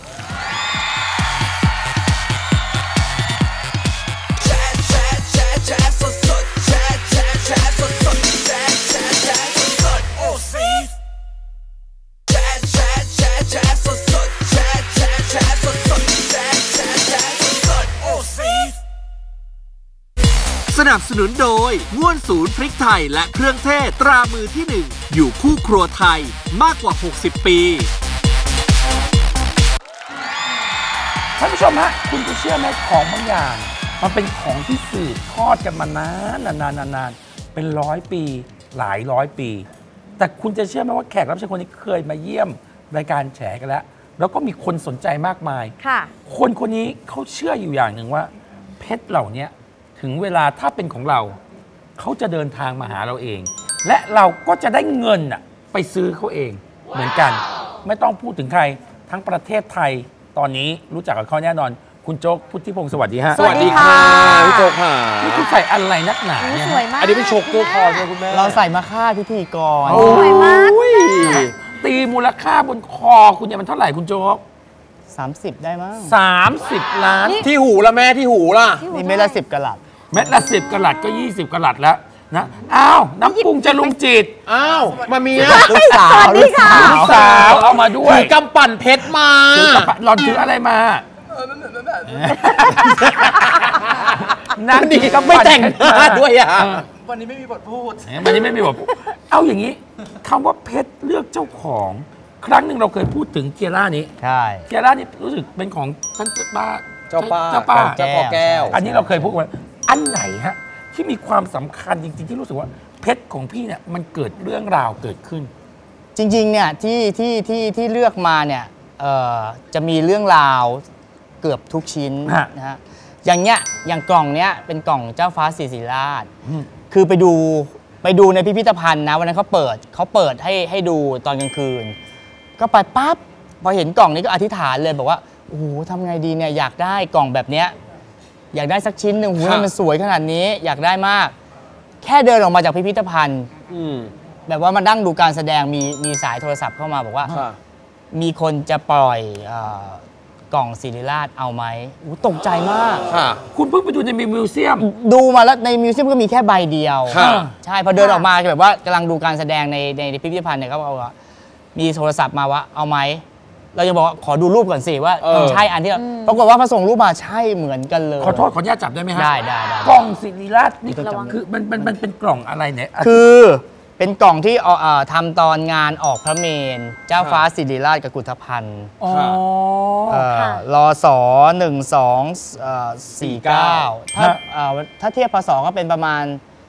สนับสนุนโดยง่วนศูนย์พริกไทยและเครื่องเทศตรามือที่1อยู่คู่ครัวไทยมากกว่า60 ปีท่านผู้ชมฮะคุณจะเชื่อไหมของบางอย่างมันเป็นของที่สืบทอดกันมานานเป็น100 ปีหลาย100 ปีแต่คุณจะเชื่อไหมว่าแขกรับเชิญคนนี้เคยมาเยี่ยมรายการแฉกันแล้วก็มีคนสนใจมากมายคนนี้เขาเชื่ออยู่อย่างหนึ่งว่าเพชรเหล่านี้ถึงเวลาถ้าเป็นของเราเขาจะเดินทางมาหาเราเองและเราก็จะได้เงินไปซื้อเขาเองเหมือนกันไม่ต้องพูดถึงใครทั้งประเทศไทยตอนนี้รู้จักกับเขาแน่นอนคุณโจ๊กพุทธิพงศ์สวัสดีฮะสวัสดีค่ะพี่โจ๊กค่ะนี่คุณใส่อะไรนักหนาเนี่ยสวยมากอันนี้เป็นโชกเกอร์คอร์คุณแม่เราใส่มาฆ่าพิธีกรสวยมากตีมูลค่าบนคอคุณเนี่ยมันเท่าไหร่คุณโจ๊ก 30ได้มั้ง 30 ล้านที่หูละแม่ที่หูล่ะนี่เม็ดละ10 กะรัตเม็ดละ10 กะรัตก็20 กะรัตแล้วนะอ้าวน้ำปรุงจะลุงจิตอ้าวมามีลูกสาวเอามาด้วยถือกำปั่นเพชรมาหล่อนถืออะไรมานั่งดีก็ไม่แต่งหน้าด้วยอ่ะวันนี้ไม่มีบทพูดวันนี้ไม่มีบทเอาอย่างนี้คำว่าเพชรเลือกเจ้าของครั้งหนึ่งเราเคยพูดถึงเกียร่านี้ใช่เกียร่านี่รู้สึกเป็นของท่านเจ้าป้าเจ้าพ่อแก้วอันนี้เราเคยพูดว่าอันไหนฮะที่มีความสำคัญจริงๆที่รู้สึกว่าเพชรของพี่เนี่ยมันเกิดเรื่องราวเกิดขึ้นจริงๆเนี่ยที่เลือกมาเนี่ยจะมีเรื่องราวเกือบทุกชิ้นนะฮะอย่างกล่องเนี้ยเป็นกล่องเจ้าฟ้าศรีศรีราชคือไปดูในพิพิธภัณฑ์นะวันนั้นเขาเปิดให้ดูตอนกลางคืนก็ไปปั๊บพอเห็นกล่องนี้ก็อธิษฐานเลยบอกว่าโอ้โหทำไงดีเนี่ยอยากได้กล่องแบบเนี้ยอยากได้สักชิ้นหนึ่งหูมันสวยขนาดนี้อยากได้มากแค่เดินออกมาจากพิพิธภัณฑ์แบบว่ามานั่งดูการแสดงมีสายโทรศัพท์เข้ามาบอกว่ามีคนจะปล่อยกล่องศิริราชเอาไหมตกใจมากคุณเพิ่งไปดูในมิวเซียมดูมาแล้วในมิวเซียมก็มีแค่ใบเดียวใช่พอเดินออกมาแบบว่ากำลังดูการแสดงในพิพิธภัณฑ์เนี่ยก็เอามีโทรศัพท์มาว่าเอาไหมเราจะบอกขอดูรูปก่อนสิว่าใช่อันที่ปรากฏว่าพอส่งรูปมาใช่เหมือนกันเลยขอโทษขออนุญาตจับได้ไหมฮะได้กล่องศิริราชนี่คือมันเป็นกล่องอะไรเนี่ยคือเป็นกล่องที่ทำตอนงานออกพระเมรุเจ้าฟ้าศิริราชกับกุฏภัณฑ์รศ1249ถ้าเทียบพศก็เป็นประมาณ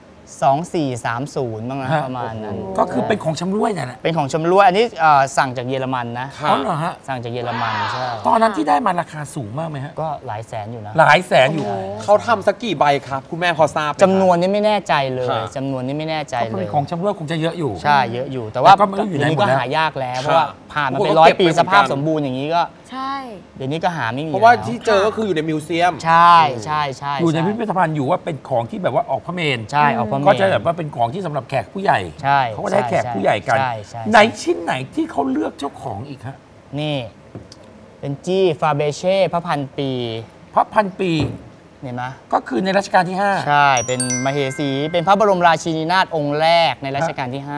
2430บ้างนะประมาณนั้นก็คือเป็นของชำร่วยนั่นแหละเป็นของชำร่วยอันนี้สั่งจากเยอรมันนะอ๋อเหรอฮะสั่งจากเยอรมันใช่ตอนนั้นที่ได้มาราคาสูงมากไหมฮะก็หลายแสนอยู่นะหลายแสนอยู่เขาทำสักกี่ใบครับคุณแม่พอทราบจำนวนนี้ไม่แน่ใจเลยจำนวนนี้ไม่แน่ใจเลยของชำร่วยคงจะเยอะอยู่ใช่เยอะอยู่แต่ว่าเดี๋ยวนี้ก็หายากแล้วเพราะว่าผ่านมาเป็น100 ปีสภาพสมบูรณ์อย่างนี้ก็ใช่เดี๋ยวนี้ก็หาไม่มีเพราะว่าที่เจอก็คืออยู่ในมิวเซียมใช่อยู่ในพิพิธภัณฑ์อยู่ว่าเป็นของที่แบบว่าออกพระเมรุใช่ออกพระเมรุก็จะแบบว่าเป็นของที่สำหรับแขกผู้ใหญ่เขาก็ได้แขกผู้ใหญ่กันในชิ้นไหนที่เขาเลือกเจ้าของอีกฮะนี่เป็นจี้ฟาเบเช่พระพันปีเห็นไหมก็คือในรัชกาลที่5 ใช่เป็นมเหสีเป็นพระบรมราชินีนาถองค์แรกในรัชกาลที่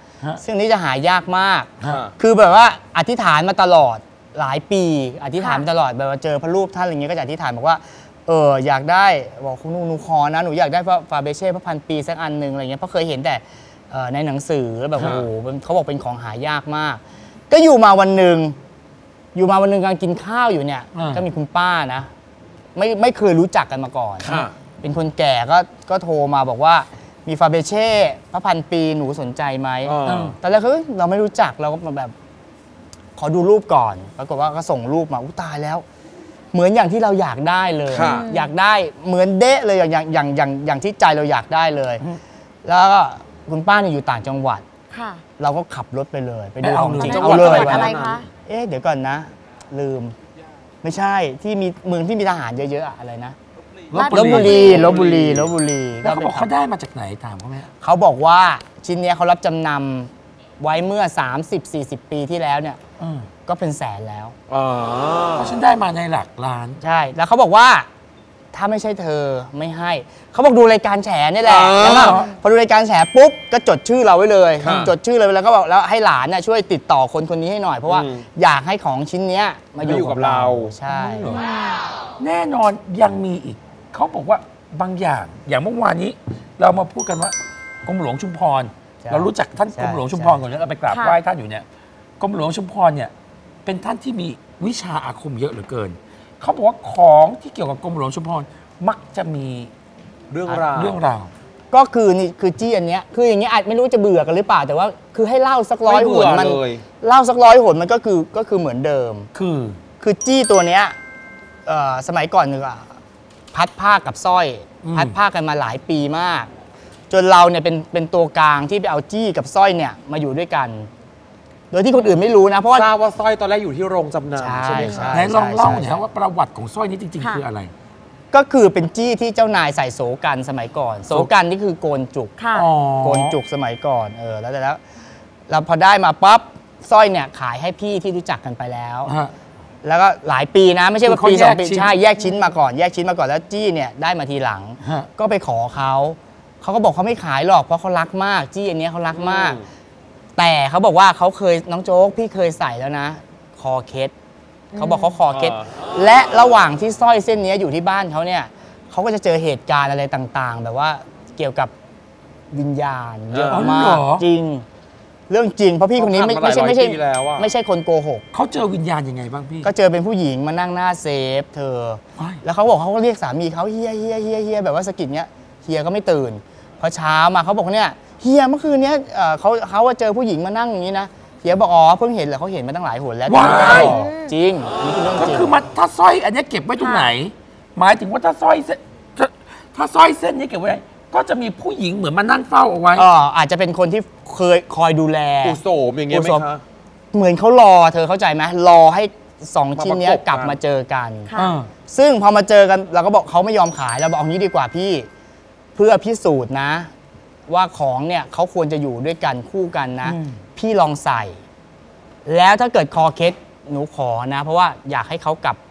5ซึ่งนี้จะหายากมากคือแบบว่าอธิษฐานมาตลอดหลายปีอธิษฐานตลอดแบบว่าเจอพระรูปท่านอะไรเงี้ยก็จะอธิษฐานบอกว่าอยากได้บอกคุณหนูขอนะหนูอยากได้ฟาเบเช่พระพันปีสักอันหนึ่งอะไรเงี้ยเพราะเคยเห็นแต่ในหนังสือแล้วแบบโอ้โหเขาบอกเป็นของหายากมากก็อยู่มาวันหนึ่งกำลังกินข้าวอยู่เนี่ยก็มีคุณป้านะไม่เคยรู้จักกันมาก่อนเป็นคนแก่ก็โทรมาบอกว่ามีฟาเบเช่พระพันปีหนูสนใจไหมตอนแรกคือเราไม่รู้จักเราก็แบบขอดูรูปก่อนปรากฏว่าก็ส่งรูปมาตายแล้วเหมือนอย่างที่เราอยากได้เลยอยากได้เหมือนเด๊ะเลยอย่างที่ใจเราอยากได้เลยแล้วก็คุณป้าเนี่ยอยู่ต่างจังหวัดเราก็ขับรถไปเลยไปดูของจริงเอาเลยอะไรคะเดี๋ยวก่อนนะลืมไม่ใช่ที่มีเมืองที่มีทหารเยอะๆอะไรนะลพบุรีแล้วเขาบอกเขาได้มาจากไหนถามเขาไหมเขาบอกว่าชิ้นนี้เขารับจำนำไว้เมื่อ 30-40 ปีที่แล้วเนี่ยก็เป็นแสนแล้วเพราะฉันได้มาในหลักล้านใช่แล้วเขาบอกว่าถ้าไม่ใช่เธอไม่ให้เขาบอกดูรายการแฉนี่แหละแล้วพอดูรายการแฉปุ๊บก็จดชื่อเราไว้เลยจดชื่อเลยแล้วก็บอกแล้วให้หลานช่วยติดต่อคนนี้ให้หน่อยเพราะว่าอยากให้ของชิ้นนี้มาอยู่กับเราใช่แน่นอนยังมีอีกเขาบอกว่าบางอย่างเมื่อวานนี้เรามาพูดกันว่ากรมหลวงชุมพรเรารู้จักท่านกรมหลวงชุมพรก่อนแล้วเราไปกราบไหว้ท่านอยู่เนี่ยกรมหลวงชุมพรเนี่ยเป็นท่านที่มีวิชาอาคมเยอะเหลือเกินเขาบอกว่าของที่เกี่ยวกับกรมหลวงชุมพรมักจะมีเรื่องราวก็คือนี่คือจี้อันเนี้ยคืออย่างเงี้ยอาจไม่รู้จะเบื่อกันหรือเปล่าแต่ว่าคือให้เล่าสัก100 หนมันเล่าสัก100 หนมันก็คือเหมือนเดิมคือจี้ตัวเนี้ยสมัยก่อนนึงพัดผ้ากับสร้อยพัดผ้ากันมาหลายปีมากจนเราเนี่ยเป็นตัวกลางที่ไปเอาจี้กับสร้อยเนี่ยมาอยู่ด้วยกันโดยที่คนอื่นไม่รู้นะเพราะทราบว่าสร้อยตอนแรกอยู่ที่โรงจำนำใช่ไหมไหนลองเล่าหน่อยว่าประวัติของสร้อยนี้จริงๆคืออะไรก็คือเป็นจี้ที่เจ้านายใส่โสกันสมัยก่อนโสกันนี่คือโกนจุกโกนจุกสมัยก่อนแล้วพอได้มาปั๊บสร้อยเนี่ยขายให้พี่ที่รู้จักกันไปแล้วแล้วก็หลายปีนะไม่ใช่ว่าปี2 ปีใช่แยกชิ้นมาก่อนแล้วจี้เนี่ยได้มาทีหลังก็ไปขอเขาก็บอกเขาไม่ขายหรอกเพราะเขารักมากจี้อันนี้เขารักมากแต่เขาบอกว่าเขาเคยน้องโจ๊กพี่เคยใส่แล้วนะคอเคสเขาบอกเขาคอเคสและระหว่างที่สร้อยเส้นนี้อยู่ที่บ้านเขาเนี่ยเขาก็จะเจอเหตุการณ์อะไรต่างๆแบบว่าเกี่ยวกับวิญญาณเยอะมากจริงเรื่องจริงเพราะพี่คนนี้ไม่ใช่คนโกหกเขาเจอวิญญาณยังไงบ้างพี่ก็เจอเป็นผู้หญิงมานั่งหน้าเซฟเธอแล้วเขาบอกเขาก็เรียกสามีเขาเฮียแบบว่าสะกิดเนี้ยเฮียก็ไม่ตื่นพอเช้ามาเขาบอกเนี่ยเฮียเมื่อคืนนี้เขาเจอผู้หญิงมานั่งอย่างนี้นะเฮียบอกเพิ่งเห็นเหรอเขาเห็นมาตั้งหลายหนแล้วจริงนี่คือเรื่องจริงก็คือมันถ้าสร้อยอันนี้เก็บไว้ตรงไหนหมายถึงว่าถ้าสร้อยเส้นนี้เก็บไว้ก็จะมีผู้หญิงเหมือนมานั่งเฝ้าเอาไว้อาจจะเป็นคนที่เคยคอยดูแลอุโสมอย่างเงี้ยไหมคะเหมือนเขารอเธอเข้าใจไหมรอให้2 ชิ้นนี้กลับมาเจอกันซึ่งพอมาเจอกันเราก็บอกเขาไม่ยอมขายเราบอกเอางี้ดีกว่าพี่เพื่อพิสูจน์นะว่าของเนี่ยเขาควรจะอยู่ด้วยกันคู่กันนะพี่ลองใส่แล้วถ้าเกิดคอเคสหนูขอนะเพราะว่าอยากให้เขากลับ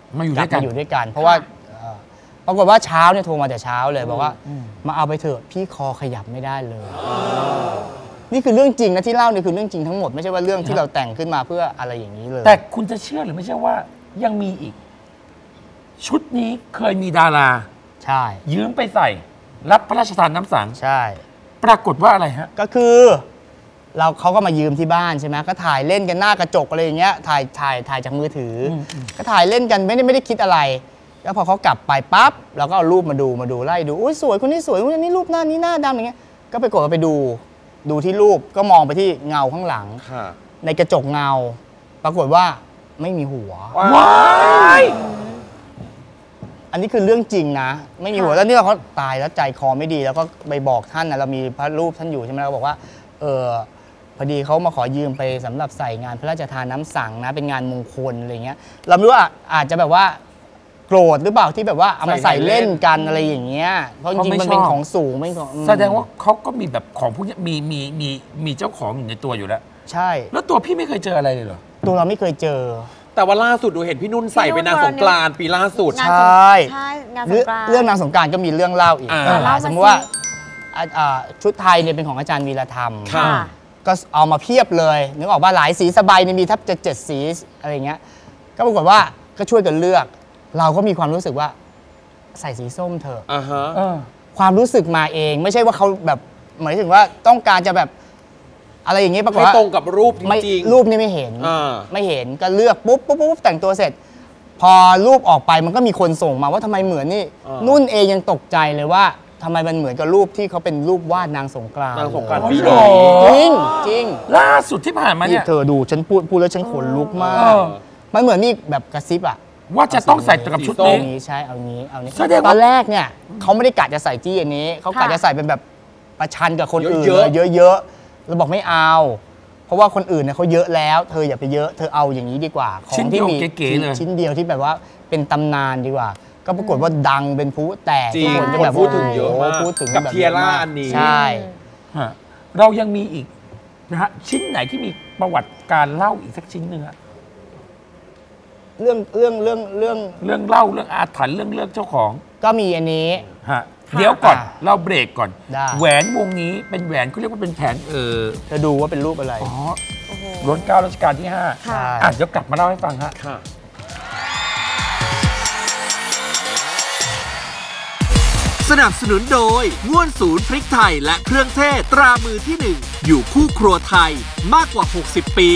มาอยู่ด้วยกันอยู่ด้วยกัน เพราะว่าปรากฏว่าเช้าเนี่ยโทรมาแต่เช้าเลยบอกว่ามาเอาไปเถอะพี่คอขยับไม่ได้เลยนี่คือเรื่องจริงนะที่เล่านี่คือเรื่องจริงทั้งหมดไม่ใช่ว่าเรื่องที่เราแต่งขึ้นมาเพื่ออะไรอย่างนี้เลยแต่คุณจะเชื่อหรือไม่เชื่อว่ายังมีอีก ชุดนี้เคยมีดาราใช่ยืมไปใส่รับพระราชทานน้ำสังใช่ปรากฏว่าอะไรฮะก็คือเขาก็มายืมที่บ้านใช่ไหมก็ถ่ายเล่นกันหน้ากระจกอะไรอย่างเงี้ยถ่ายจากมือถือก็ถ่ายเล่นกันไม่ได้คิดอะไรแล้วพอเขากลับไปปั๊บเราก็เอารูปมาดูไล่ดูอุ้ยสวยคนนี้สวยคนนี้รูปหน้านี้หน้าดำอย่างเงี้ยก็ไปกดไปดูที่รูปก็มองไปที่เงาข้างหลังในกระจกเงาปรากฏว่าไม่มีหัวว้ายอันนี้คือเรื่องจริงนะไม่มีหัวแล้วนี่เราเขาตายแล้วใจคอไม่ดีแล้วก็ไปบอกท่านนะเรามีพระรูปท่านอยู่ใช่ไหมเราบอกว่าพอดีเขามาขอยืมไปสำหรับใส่งานพระราชทานน้ำสังนะเป็นงานมงคลอะไรเงี้ยเราไม่รู้ว่าอาจจะแบบว่าโกรธหรือเปล่าที่แบบว่าเอามาใส่เล่นกันอะไรอย่างเงี้ยเพราะจริงๆมันเป็นของสูงไม่ของแสดงว่าเขาก็มีแบบของพวกนี้มีเจ้าของอยู่ในตัวอยู่แล้วใช่แล้วตัวพี่ไม่เคยเจออะไรเลยเหรอตัวเราไม่เคยเจอแต่ว่าล่าสุดดูเห็นพี่นุ่นใส่เป็นนางสงกรานต์ปีล่าสุดใช่เรื่องนางสงกรานต์ก็มีเรื่องเล่าอีกสมมติว่าชุดไทยเนี่ยเป็นของอาจารย์วีรธรรมก็เอามาเพียบเลยนึกออกว่าหลายสีสบายเนี่ยมีทับจะ7 สีอะไรเงี้ยก็ปรากฏว่าก็ช่วยกันเลือกเราก็มีความรู้สึกว่าใส่สีส้มเถอะความรู้สึกมาเองไม่ใช่ว่าเขาแบบหมายถึงว่าต้องการจะแบบอะไรอย่างนี้ปรากฏว่าตรงกับรูปจริงๆรูปนี่ไม่เห็นก็เลือกปุ๊บแต่งตัวเสร็จพอรูปออกไปมันก็มีคนส่งมาว่าทำไมเหมือนนี่นุ่นเองยังตกใจเลยว่าทำไมมันเหมือนกับรูปที่เขาเป็นรูปวาดนางสงกรานต์ปีนี้จริงล่าสุดที่ผ่านมาเนี่ยเธอดูฉันพูดแล้วฉันขนลุกมากมันเหมือนมีแบบกระซิบอะว่าจะต้องใส่กับชุดนี้ใช่เอานี้ตอนแรกเนี่ยเขาไม่ได้กะจะใส่จี้อันนี้เขากะจะใส่เป็นแบบประชันกับคนอื่นเยอะๆเราบอกไม่เอาเพราะว่าคนอื่นเนี่ยเขาเยอะแล้วเธออย่าไปเยอะเธอเอาอย่างนี้ดีกว่าของที่มีชิ้นเดียวที่แบบว่าเป็นตำนานดีกว่าก็ปรากฏว่าดังเป็นผู้แตกทุกคนก็แบบพูดถึงเยอะมากพูดถึงกับเทียร่าอันนี้ใช่เรายังมีอีกนะฮะชิ้นไหนที่มีประวัติการเล่าอีกสักชิ้นหนึ่งอะเรื่องเล่าเรื่องอาถรรพ์เรื่องเจ้าของก็มีอันนี้ฮะเดี๋ยวก่อนเราเบรกก่อนแหวนวงนี้เป็นแหวนเขาเรียกว่าเป็นแผนจะดูว่าเป็นรูปอะไรล้นเกล้ารัชกาลที่5เดี๋ยวกลับมาเล่าให้ฟังฮะสนับสนุนโดยง่วนศูนย์พริกไทยและเครื่องเทศตรามือที่ 1อยู่คู่ครัวไทยมากกว่า60 ปี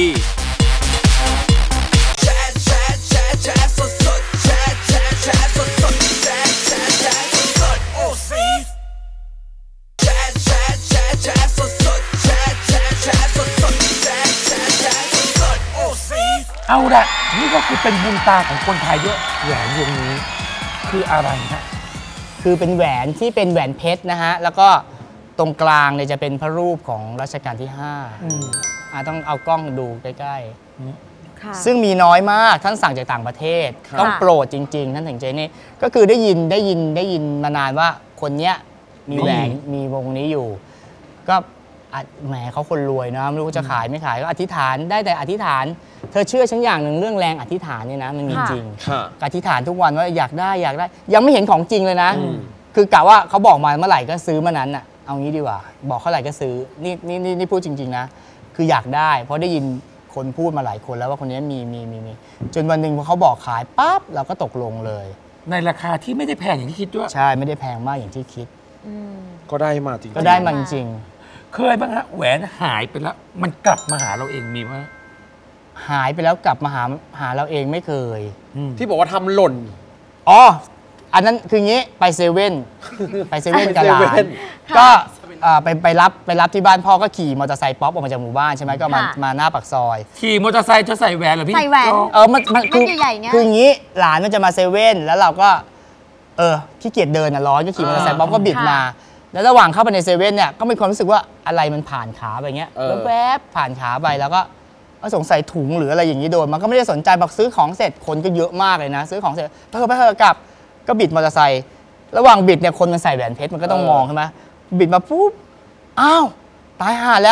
เอาละนี่ก็คือเป็นบุญตาของคนไทยด้วยแหวนวงนี้คืออะไรฮะคือเป็นแหวนที่เป็นแหวนเพชรนะฮะแล้วก็ตรงกลางเนี่ยจะเป็นพระรูปของรัชกาลที่5ต้องเอากล้องดูใกล้ๆซึ่งมีน้อยมากท่านสั่งจากต่างประเทศต้องโปรดจริงๆท่านถึงใจนี่ก็คือได้ยินมานานว่าคนเนี้ยมีแหวนมีวงนี้อยู่ก็แหมเขาคนรวยนะไม่รู้จะขายไม่ขายก็อธิษฐานได้แต่อธิษฐานเธอเชื่อฉันอย่างหนึ่งเรื่องแรงอธิษฐานเนี่ยนะมันมีจริงอธิษฐานทุกวันว่าอยากได้ยังไม่เห็นของจริงเลยนะคือกะว่าเขาบอกมาเมื่อไหร่ก็ซื้อเมื่อนั้นอ่ะเอางี้ดีกว่าบอกเท่าไหร่ก็ซื้อนี่พูดจริงๆนะคืออยากได้เพราะได้ยินคนพูดมาหลายคนแล้วว่าคนนี้มีจนวันหนึ่งพอเขาบอกขายปั๊บเราก็ตกลงเลยในราคาที่ไม่ได้แพงอย่างที่คิดด้วยใช่ไม่ได้แพงมากอย่างที่คิดก็ได้มาจริงก็ได้มาจริงเคยบ้างฮะแหวนหายไปแล้วมันกลับมาหาเราเองมีไหมหายไปแล้วกลับมาหาเราเองไม่เคยที่บอกว่าทำหล่นอันนั้นคืองี้ไปเซเว่นกับหลานก็ไปรับที่บ้านพ่อก็ขี่มอเตอร์ไซค์ป๊อปออกมาจากหมู่บ้านใช่ไหมก็มาหน้าปากซอยขี่มอเตอร์ไซค์จะใส่แหวนเหรอพี่ใส่แหวนมันคืองี้หลานมันจะมาเซเว่นแล้วเราก็ขี้เกียจเดินร้อนก็ขี่มอเตอร์ไซค์ป๊อปก็บิดมาแล้วระหว่างเข้าไปในเซเว่นเนี่ยก็มีความรู้สึกว่าอะไรมันผ่านขาไปเงี้ยแวบผ่านขาไปแล้วก็สงสัยถุงหรืออะไรอย่างนี้โดนมันก็ไม่ได้สนใจบอกซื้อของเสร็จคนก็เยอะมากเลยนะซื้อของเสร็จไปเถอะกลับก็บิดมอเตอร์ไซค์ระหว่างบิดเนี่ยคนมันใส่แหวนเพชรมันก็ต้องมองใช่ไหมบิดมาปุ๊บอ้าวตายห่าแล้ว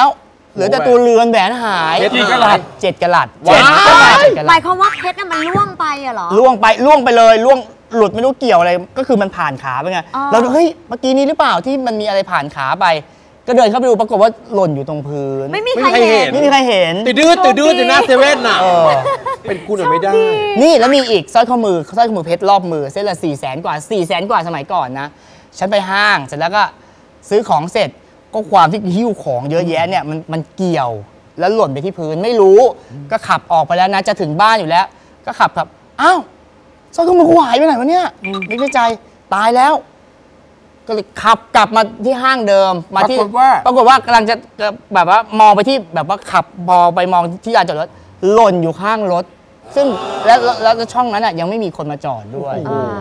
เหลือแต่ตัวเรือนแหวนหายกี่กะรัต 7 กะรัตหมายความว่าเพชรน่ะมันล่วงไปอะเหรอล่วงไปเลยหลุดไม่รู้เกี่ยวอะไรก็คือมันผ่านขาไปไงเราเฮ้ยเมื่อกี้นี้หรือเปล่าที่มันมีอะไรผ่านขาไป ก็เดินเข้าไปดูปรากฏว่าหล่นอยู่ตรงพื้นไม่มีใครเห็นตื่นดื้ออยู่หน้าเซเว่นน่ะเป็นคุณไม่ได้นี่แล้วมีอีกสร้อยข้อมือเพชรรอบมือเส้นละ400,000 กว่าสมัยก่อนนะฉันไปห้างเสร็จแล้วก็ซื้อของเสร็จก็ความที่หิ้วของเยอะแยะเนี่ยมันเกี่ยวแล้วหล่นไปที่พื้นไม่รู้ก็ขับออกไปแล้วนะจะถึงบ้านอยู่แล้วก็ขับอ้าวสร้อยข้อมือกูหายไปไหนวะเนี่ยนึกในใจตายแล้วก็เลยขับกลับมาที่ห้างเดิมมาที่ปรากฏว่ากำลังจะแบบว่ามองไปที่แบบว่าขับพอไปมองที่ลานจอดรถหล่นอยู่ข้างรถซึ่งแล้วช่องนั้นยังไม่มีคนมาจอดด้วย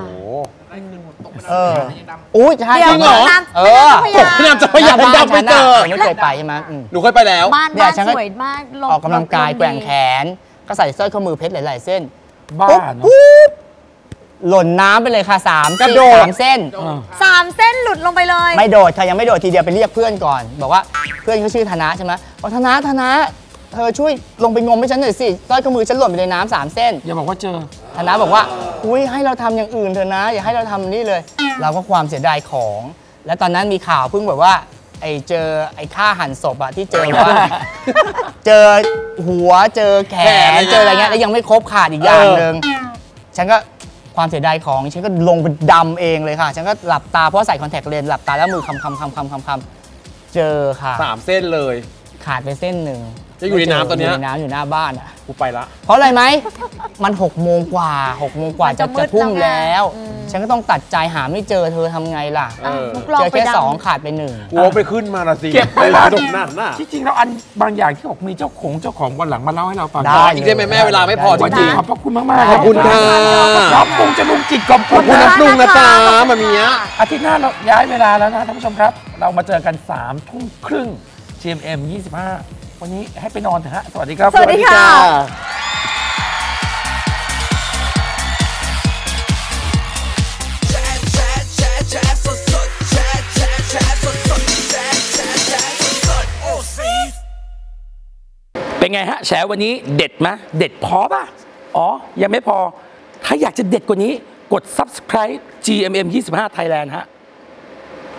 อู้ใช่จริงเหรอพี่น้ำจะพยายามดำไปเจอไม่เคยไปใช่ไหมหนูเคยไปแล้วบ้านสวยมากออกกำลังกายแกว่งแขนก็ใส่สร้อยข้อมือเพชรหลายๆเส้นบ้าเนาะหล่นน้ำไปเลยค่ะ3 เส้น 3 เส้นหลุดลงไปเลยไม่โดดค่ะยังไม่โดดทีเดียวไปเรียกเพื่อนก่อนบอกว่าเพื่อนเขาชื่อธนะใช่ไหมบอกธนะเธอช่วยลงไปงมให้ฉันหน่อยสิสร้อยข้อมือฉันหล่นไปในน้ำ3 เส้นอย่าบอกว่าเจอธนะบอกว่าอุ้ยให้เราทำอย่างอื่นเถอะนะอย่าให้เราทำนี่เลยเราก็ความเสียดายของและตอนนั้นมีข่าวเพิ่งแบบว่าเจอฆ่าหันศพที่เจอว่าเจอหัวเจอแขนเจออะไรเงี้ยแล้วยังไม่ครบขาดอีกอย่างหนึ่งฉันก็ความเสียดายของฉันก็ลงไปดำเองเลยค่ะฉันก็หลับตาเพราะใส่คอนแทคเลนส์หลับตาแล้วมือคำเจอค่ะ 3 เส้นเลยขาดไปเส้นหนึ่งจะอยู่ในน้ำตอนนี้อยู่ในน้ำอยู่หน้าบ้านกูไปละเพราะอะไรไหมมัน6 โมงกว่าจะทุ่มแล้วฉันก็ต้องตัดใจหาไม่เจอเธอทำไงล่ะเจอแค่2ขาดไป1 กลัวไปขึ้นมาละสิเก็บไปแล้วที่จริงแล้วอันบางอย่างที่บอกมีเจ้าของวันหลังมาเล่าให้เราฟังได้อีกได้ไหมแม่เวลาไม่พอจริงๆขอบคุณมากๆขอบคุณค่ะน้ำปรุงจะลุงจิตขอบคุณน้ำปรุงนะจ๊ะมามีอาทิตย์หน้าเราย้ายเวลาแล้วนะท่านผู้ชมครับเรามาเจอกัน21:30 GMM 25วันนี้ให้ไปนอนเถอะฮะสวัสดีครับสวัสดีค่ะเป็นไงฮะแฉวันนี้เด็ดไหมเด็ดพอป่ะอ๋อยังไม่พอถ้าอยากจะเด็ดกว่านี้กด Subscribe GMM 25 Thailand ฮะ